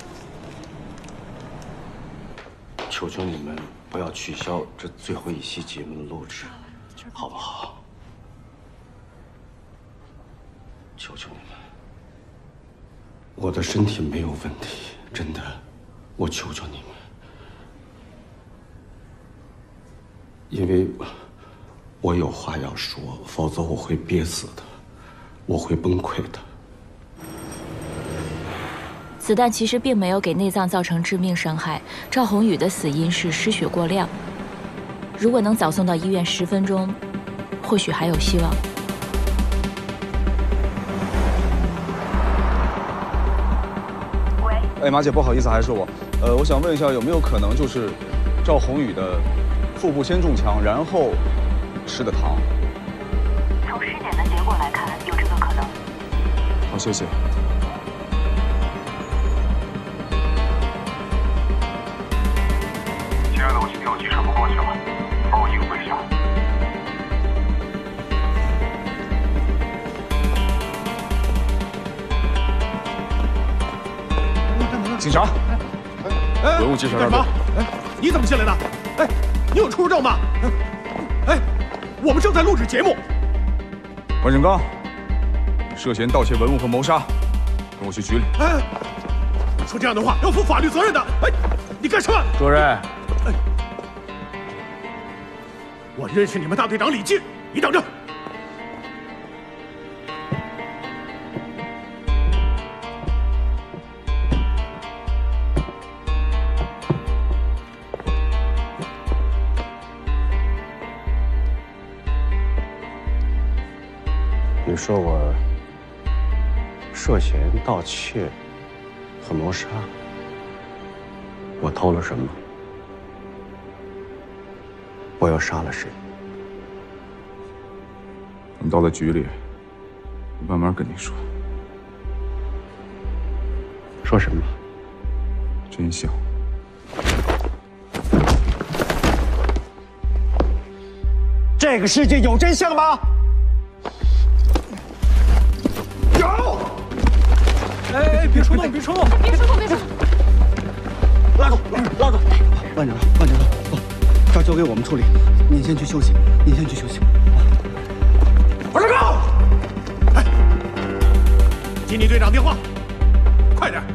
求求你们不要取消这最后一期节目的录制，好不好？求求你们，我的身体没有问题，真的，我求求你们。因为我有话要说，否则我会憋死的，我会崩溃的。 子弹其实并没有给内脏造成致命伤害，赵宏宇的死因是失血过量。如果能早送到医院10分钟，或许还有希望。 喂，哎，马姐，不好意思，还是我。我想问一下，有没有可能就是赵宏宇的腹部先中枪，然后吃的糖？ 从尸检的结果来看，有这个可能。 好，谢谢。 亲爱的，我今天有急事不过去了，帮我应付一下。 警察，文物介绍干什么？哎，你怎么进来的？哎，你有出入证吗？哎，我们正在录制节目。 万振刚，涉嫌盗窃文物和谋杀，跟我去局里。 哎，说这样的话要负法律责任的。哎，你干什么？ 主任， 哎，我认识你们大队长李进，你等着。 你说我涉嫌盗窃和谋杀，我偷了什么？我又杀了谁？ 我们到了局里，我慢慢跟你说。 说什么？ 真相。 这个世界有真相吗？有！ 哎，别冲动，别冲动， 别冲动，别冲动！ 拉住，拉住！ 万长，走，这儿交给我们处理，您先去休息，您先去休息。 王志刚，哎，接你队长电话，快点！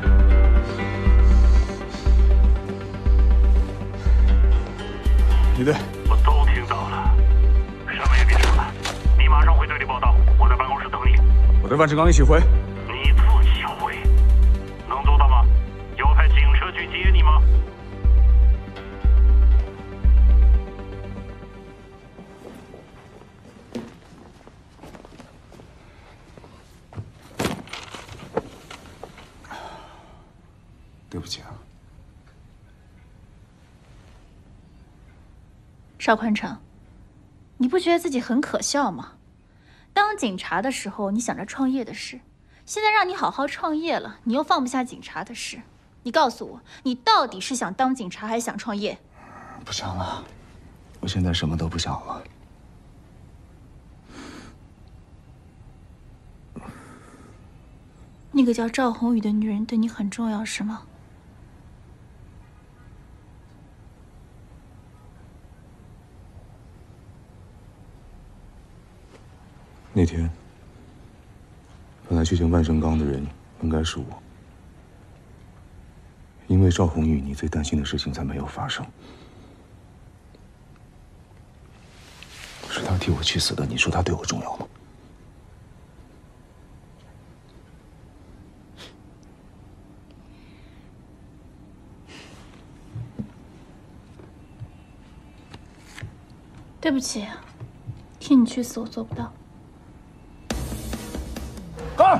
李队， 我都听到了，什么也别说了，你马上回队里报道，我在办公室等你。 我带万志刚一起回。 你自己回，能做到吗？有派警车去接你吗？ 对不起啊。 邵宽成，你不觉得自己很可笑吗？当警察的时候，你想着创业的事，现在让你好好创业了，你又放不下警察的事。你告诉我，你到底是想当警察还是想创业？ 不想了，我现在什么都不想了。 那个叫赵宏宇的女人对你很重要，是吗？ 那天，本来去见万盛刚的人应该是我，因为赵宏宇，你最担心的事情才没有发生。是他替我去死的，你说他对我重要吗？ 对不起，替你去死我做不到。 干！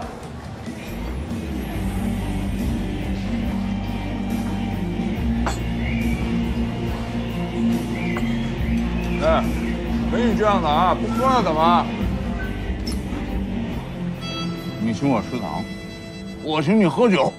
哎，没你这样的啊，不喝了怎么？你请我吃糖，我请你喝酒。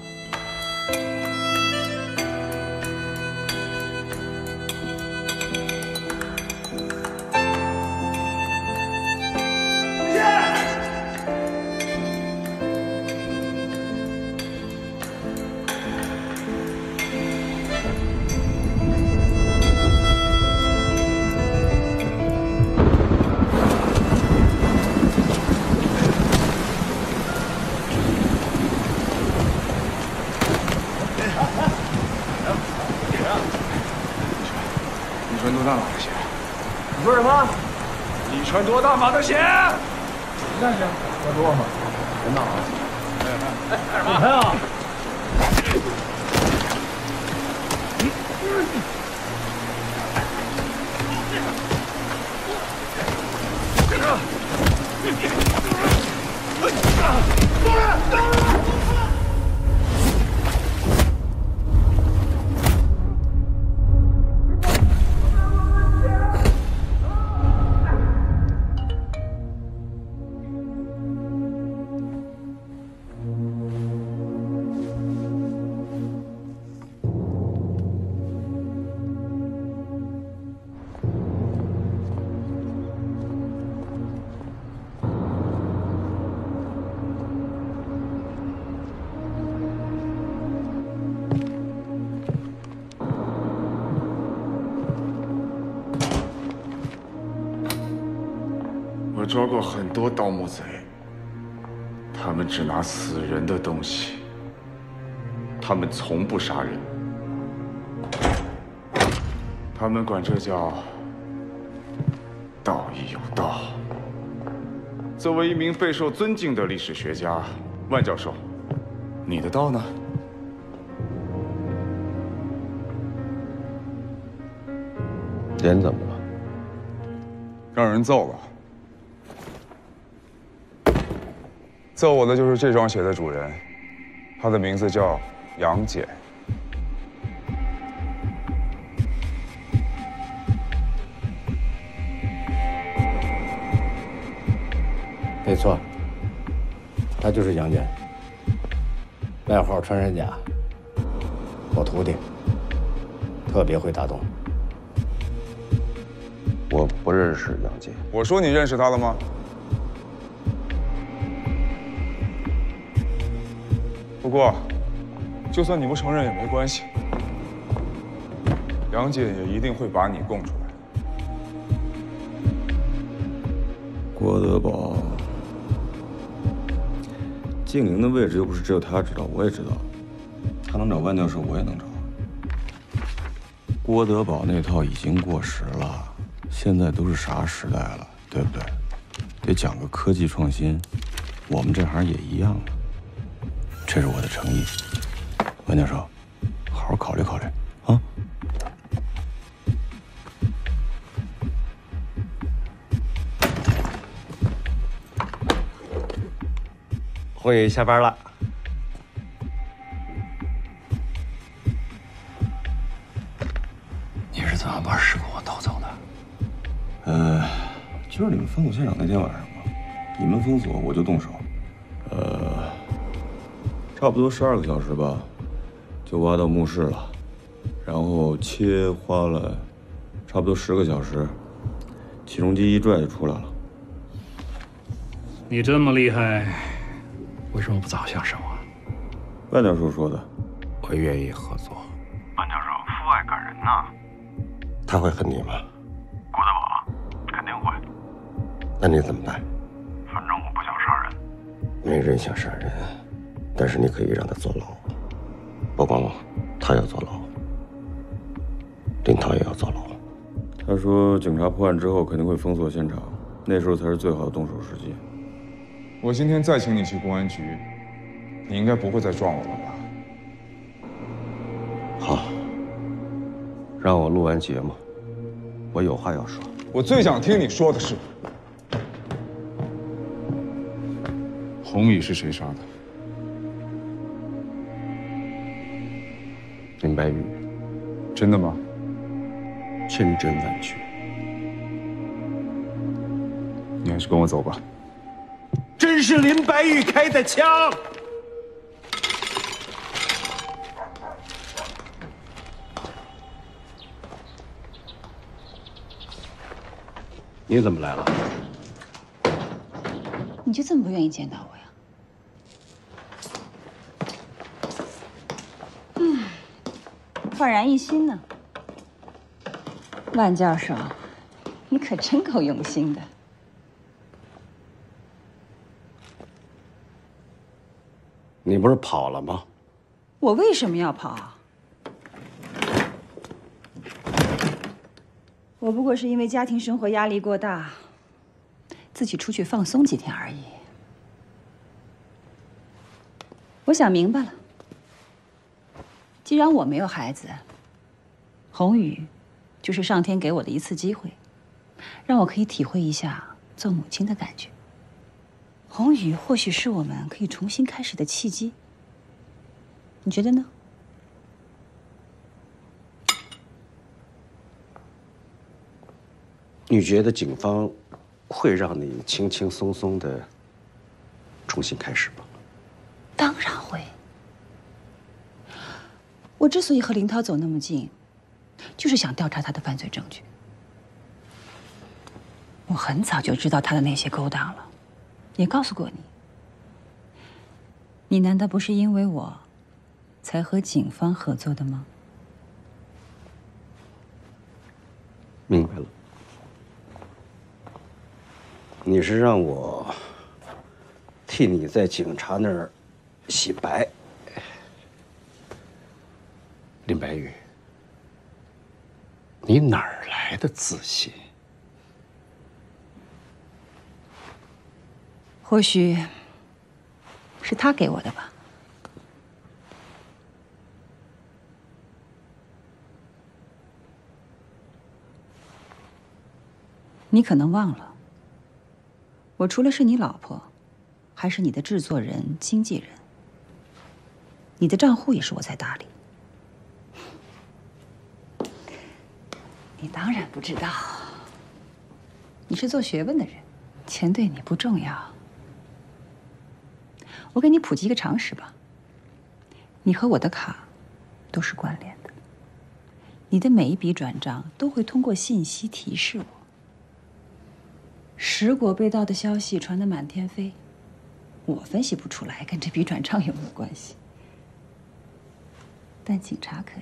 你穿多大码的鞋？ 你说什么？ 你穿多大码的鞋？ 你看去，喝多吗？别闹啊！哎，干什么？你啊！ 过很多盗墓贼，他们只拿死人的东西，他们从不杀人，他们管这叫道义有道。作为一名备受尊敬的历史学家，万教授，你的道呢？ 脸怎么了？ 让人揍了。揍我的就是这双鞋的主人，他的名字叫杨戬。 没错，他就是杨戬，外号穿山甲，我徒弟，特别会打洞。 我不认识杨戬。 我说你认识他了吗？不过，就算你不承认也没关系，杨戬也一定会把你供出来。 郭德宝，静灵的位置又不是只有他知道，我也知道。他能找万教授，我也能找。郭德宝那套已经过时了，现在都是啥时代了，对不对？得讲个科技创新，我们这行也一样的。这是我的诚意，万教授，好好考虑考虑啊。 红宇下班了。 你是怎么把尸骨偷走的？ 就是你们封锁现场那天晚上嘛，你们封锁我就动手，差不多12个小时吧，就挖到墓室了，然后切花了差不多10个小时，起重机一拽就出来了。 你这么厉害，为什么不早下手啊？ 万教授说的， 我愿意合作。 万教授父爱感人呐。 他会恨你吗？ 郭德宝肯定会。 那你怎么办？ 反正我不想杀人。 没人想杀人，但是你可以让他坐牢，不光他要坐牢，林涛也要坐牢。 他说警察破案之后肯定会封锁现场，那时候才是最好的动手时机。 我今天再请你去公安局，你应该不会再撞我了吧？ 好，让我录完节目，我有话要说。 我最想听你说的是，红宇是谁杀的？ 林白玉。 真的吗？ 千真万确。 你还是跟我走吧。 真是林白玉开的枪！你怎么来了？ 你就这么不愿意见到我呀？焕然一新呢。万教授，你可真够用心的。 你不是跑了吗？ 我为什么要跑？我不过是因为家庭生活压力过大，自己出去放松几天而已。我想明白了，既然我没有孩子，宏宇就是上天给我的一次机会，让我可以体会一下做母亲的感觉。宏宇或许是我们可以重新开始的契机，你觉得呢？ 你觉得警方会让你轻轻松松的重新开始吗？ 当然会。我之所以和林涛走那么近，就是想调查他的犯罪证据。我很早就知道他的那些勾当了，也告诉过你。你难道不是因为我才和警方合作的吗？ 明白了。 你是让我替你在警察那儿洗白，林白玉，你哪儿来的自信？ 或许是他给我的吧。你可能忘了，我除了是你老婆，还是你的制作人、经纪人。你的账户也是我在打理。你当然不知道，你是做学问的人，钱对你不重要。我给你普及一个常识吧，你和我的卡都是关联的，你的每一笔转账都会通过信息提示我。石果被盗的消息传得满天飞，我分析不出来跟这笔转账有没有关系，但警察可以。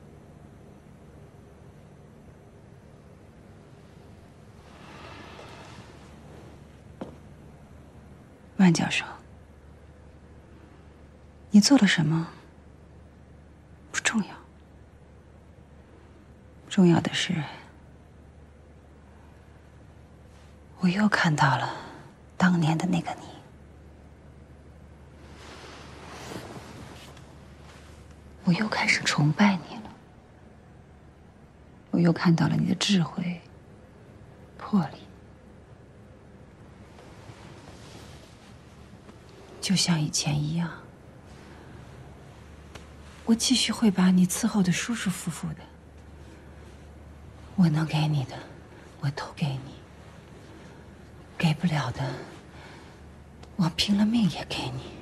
万教授，你做了什么不重要，重要的是，我又看到了当年的那个你。我又开始崇拜你了。我又看到了你的智慧、魄力。就像以前一样，我继续会把你伺候得舒舒服服的。我能给你的，我都给你；给不了的，我拼了命也给你。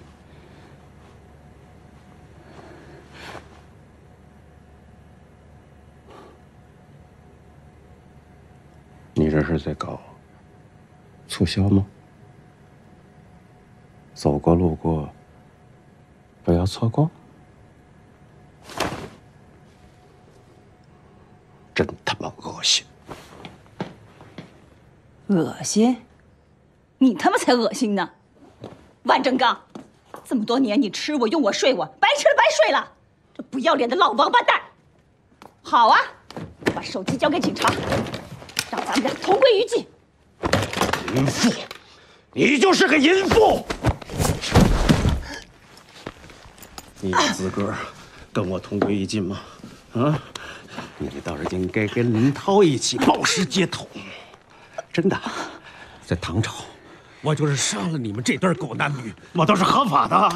你这是在搞促销吗？走过路过，不要错过。真他妈恶心！ 恶心？你他妈才恶心呢！万正刚，这么多年你吃我用我睡我，白吃了白睡了，这不要脸的老王八蛋！好啊，把手机交给警察，让咱们俩同归于尽。 淫妇，你就是个淫妇！你有资格跟我同归于尽吗？啊，你倒是应该跟林涛一起暴尸街头。真的，在唐朝，我就是杀了你们这对狗男女，我都是合法的。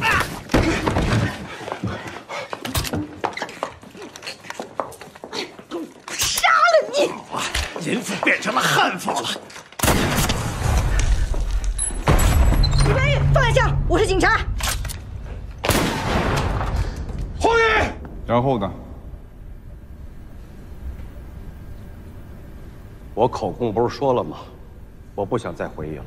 杀了你！ 淫妇变成了悍妇了。 李白玉，放下枪，我是警察。 红宇，然后呢？ 我口供不是说了吗？我不想再回忆了。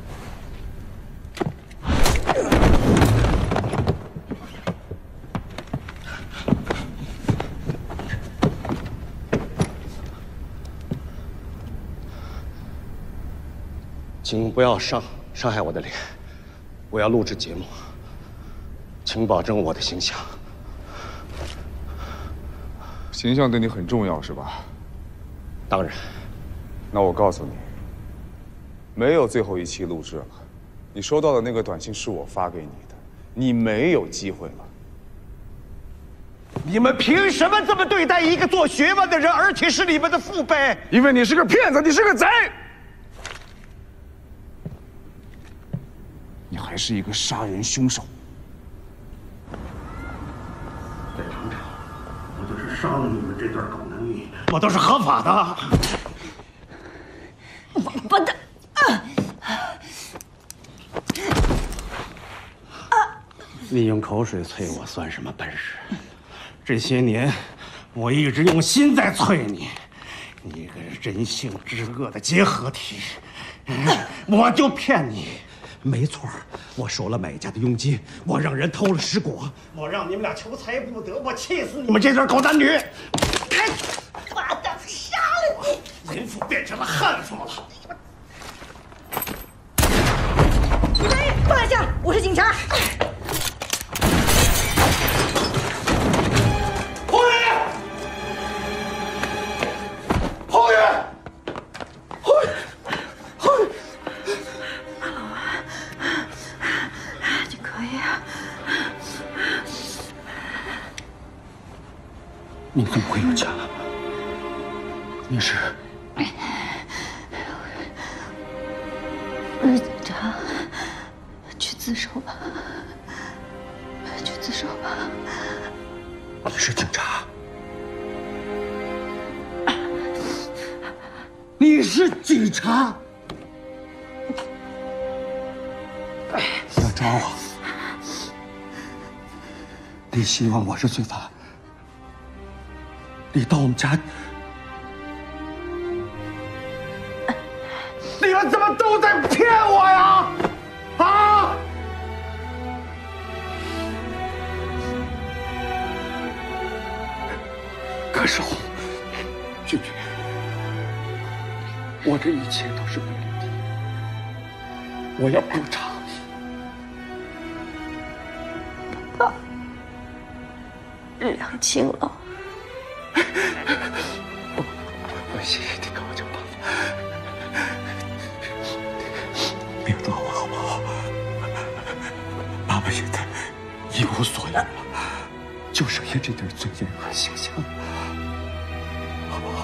请不要伤害我的脸，我要录制节目，请保证我的形象。 形象对你很重要是吧？ 当然。 那我告诉你，没有最后一期录制了。你收到的那个短信是我发给你的，你没有机会了。 你们凭什么这么对待一个做学问的人，而且是你们的父辈？ 因为你是个骗子，你是个贼，你还是一个杀人凶手。 在唐朝，我就是杀了你们这对狗男女，我都是合法的。 王八蛋！ 你用口水啐我算什么本事？这些年，我一直用心在啐你。你个人性之恶的结合体，我就骗你。没错，我收了买家的佣金，我让人偷了石果，我让你们俩求财不得，我气死你们这对狗男女！ 八蛋，杀了你！ 淫妇变成了悍妇了。 下，我是警察。 红宇，红宇，红宇，红宇， 你可以啊。 你怎么会有枪？你是？ 我是警察，去自首吧，去自首吧。 你是警察？你是警察？小昭啊，你希望我是罪犯？你到我们家，你们怎么都在骗我呀？啊！可是君君，我这一切都是为了你，我要补偿你。 爸，日良亲了。 我谢谢你跟我讲爸爸，别抓我好不好？爸爸现在一无所有了，就剩下这点尊严和形象了，好不好？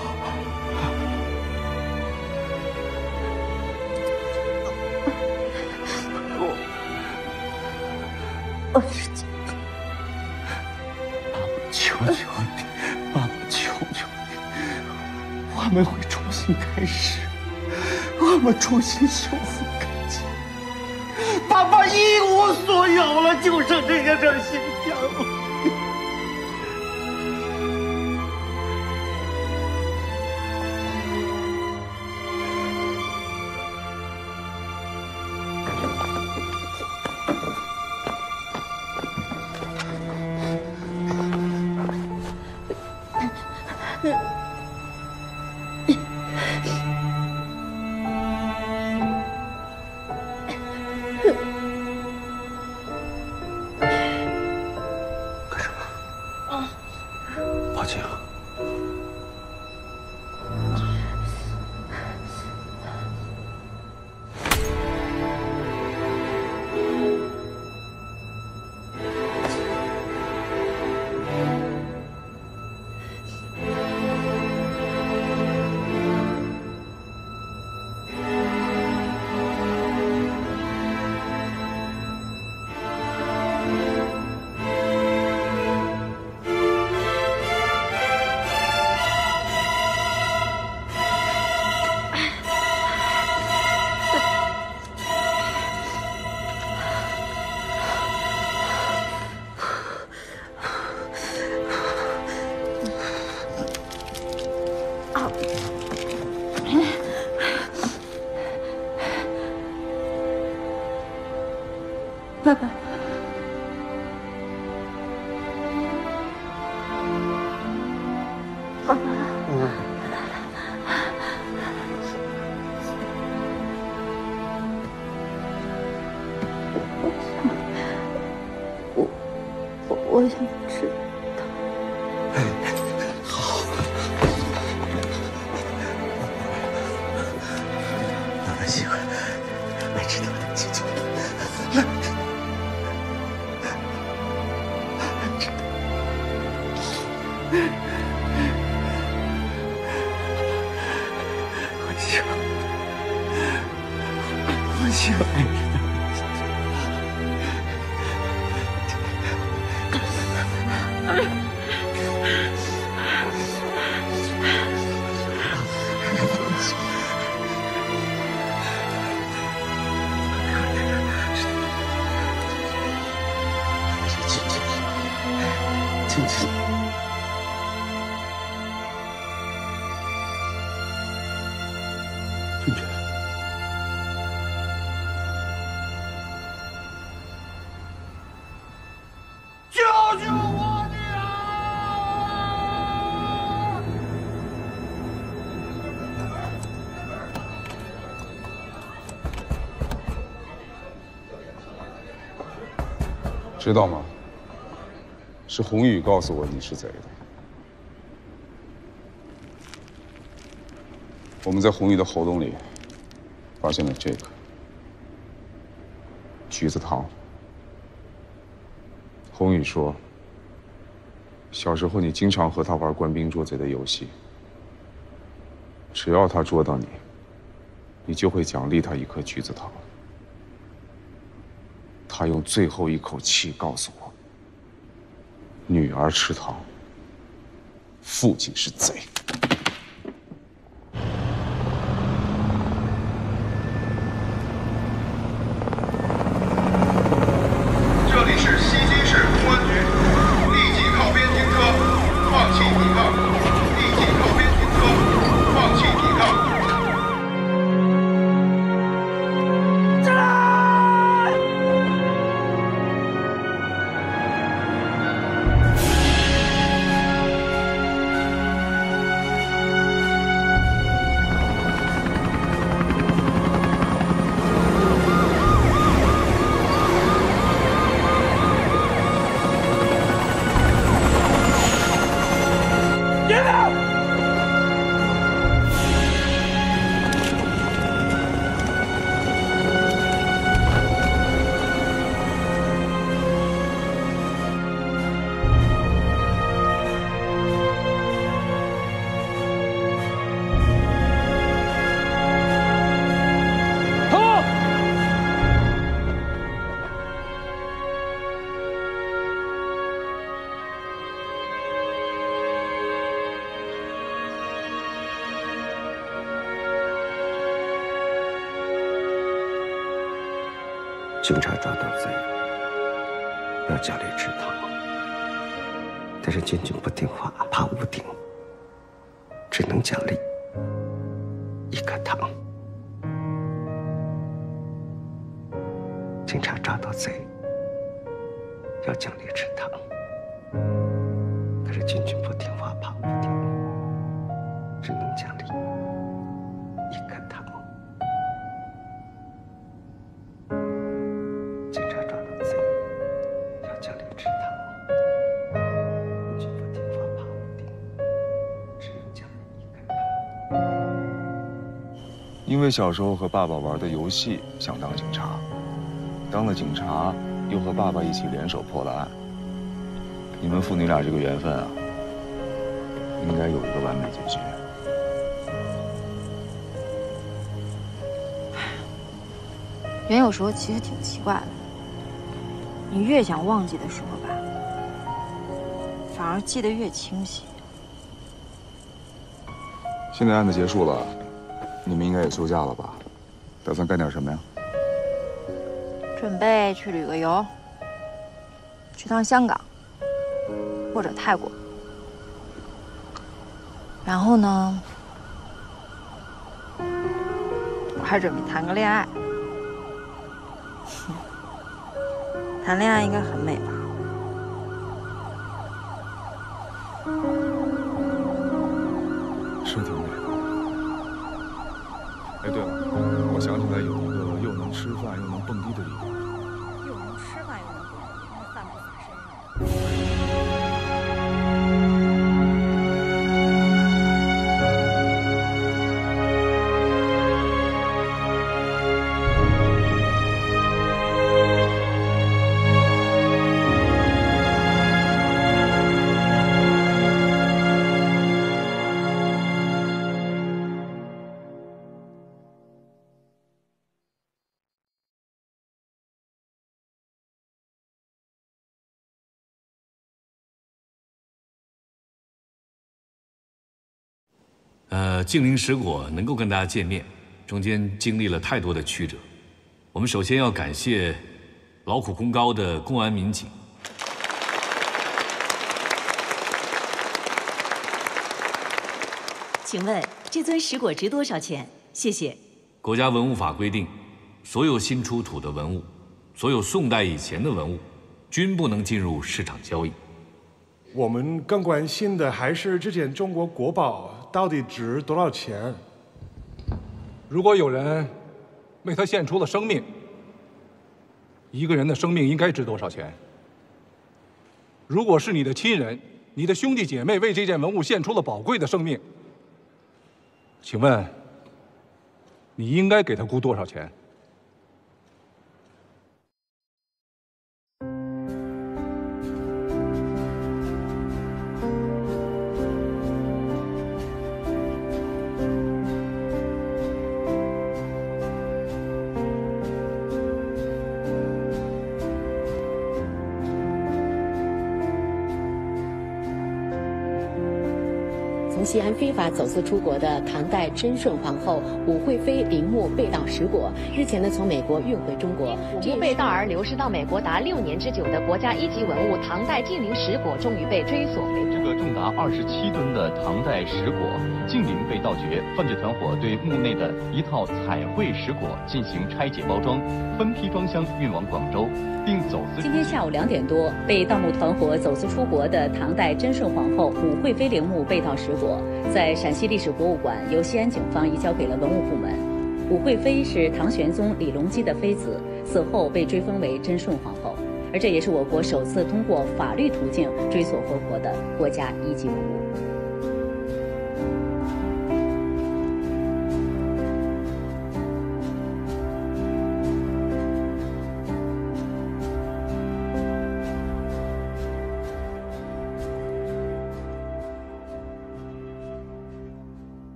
我是警察。 爸爸，求求你，爸爸，求求你，我们会重新开始，我们重新修复感情。爸爸一无所有了，就剩这些点形象了。干什么？报警！ 爸爸，爸爸，我想知道。 好，妈妈喜欢爱吃的记住。我喜欢爱吃的。亲亲。君君，救救我女儿！ 知道吗？是宏宇告诉我你是贼的。我们在宏宇的喉咙里发现了这个橘子糖。宏宇说，小时候你经常和他玩官兵捉贼的游戏，只要他捉到你，你就会奖励他一颗橘子糖。他用最后一口气告诉我，女儿吃糖，父亲是贼。 这里是西京市公安局，立即靠边停车，放弃抵抗。立即靠边停车，放弃抵抗。进来！ 警察抓到贼，要奖励吃糖，但是君君不听话，怕屋顶，只能奖励一颗糖。警察抓到贼，要奖励吃糖，可是君君不听话，怕屋顶，只能奖励一颗糖。警察抓到贼，要奖励吃糖，君君不听话，怕屋顶，只能奖励一颗糖。 因为小时候和爸爸玩的游戏想当警察，当了警察又和爸爸一起联手破了案。你们父女俩这个缘分啊，应该有一个完美结局。 人有时候其实挺奇怪的，你越想忘记的时候吧，反而记得越清晰。 现在案子结束了，你们应该也休假了吧？打算干点什么呀？ 准备去旅个游，去趟香港或者泰国，然后呢，我还准备谈个恋爱。谈恋爱应该很美吧？ 是挺美的。哎，对了，我想起来有一个又能吃饭又能蹦迪的地方。 又能吃饭又能蹦迪，那饭不洒身上。 净灵石果能够跟大家见面，中间经历了太多的曲折。我们首先要感谢劳苦功高的公安民警。 请问这尊石果值多少钱？谢谢。 国家文物法规定，所有新出土的文物，所有宋代以前的文物，均不能进入市场交易。 我们更关心的还是这件中国国宝到底值多少钱。 如果有人为它献出了生命，一个人的生命应该值多少钱？ 如果是你的亲人、你的兄弟姐妹为这件文物献出了宝贵的生命，请问，你应该给他估多少钱？ 西安非法走私出国的唐代贞顺皇后武惠妃陵墓被盗石椁，日前从美国运回中国。 武墓被盗而流失到美国达6年之久的国家1级文物唐代晋陵石椁，终于被追索回这个重达27吨的唐代石椁晋陵被盗掘，犯罪团伙对墓内的一套彩绘石椁进行拆解包装，分批装箱运往广州，并走私。 今天下午2点多，被盗墓团伙走私出国的唐代贞顺皇后武惠妃陵墓被盗石椁，在陕西历史博物馆由西安警方移交给了文物部门。武惠妃是唐玄宗李隆基的妃子，死后被追封为贞顺皇后，而这也是我国首次通过法律途径追索活活的国家1级文物。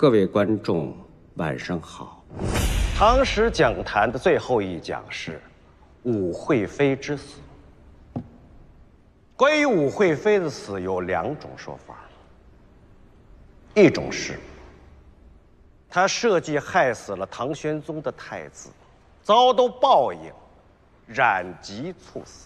各位观众，晚上好。唐史讲坛的最后一讲是武惠妃之死。关于武惠妃的死有两种说法，一种是她设计害死了唐玄宗的太子，遭到报应，染疾猝死；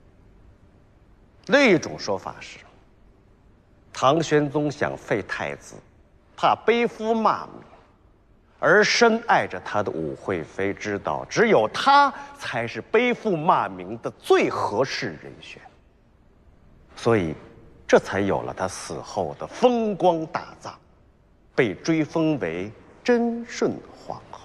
另一种说法是唐玄宗想废太子，怕背负骂名，而深爱着他的武惠妃知道，只有他才是背负骂名的最合适人选，所以这才有了他死后的风光大葬，被追封为贞顺皇后。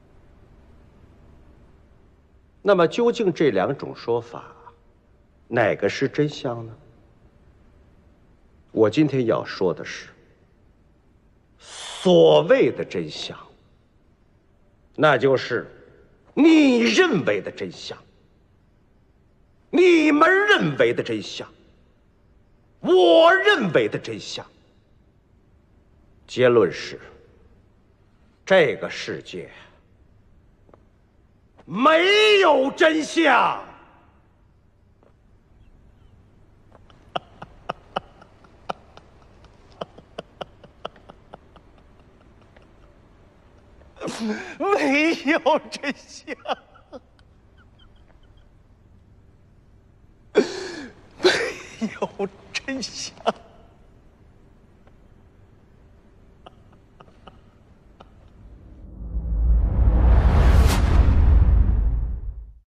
那么，究竟这两种说法，哪个是真相呢？我今天要说的是，所谓的真相，那就是你认为的真相，你们认为的真相，我认为的真相。结论是，这个世界没有真相。没有真相，没有真相。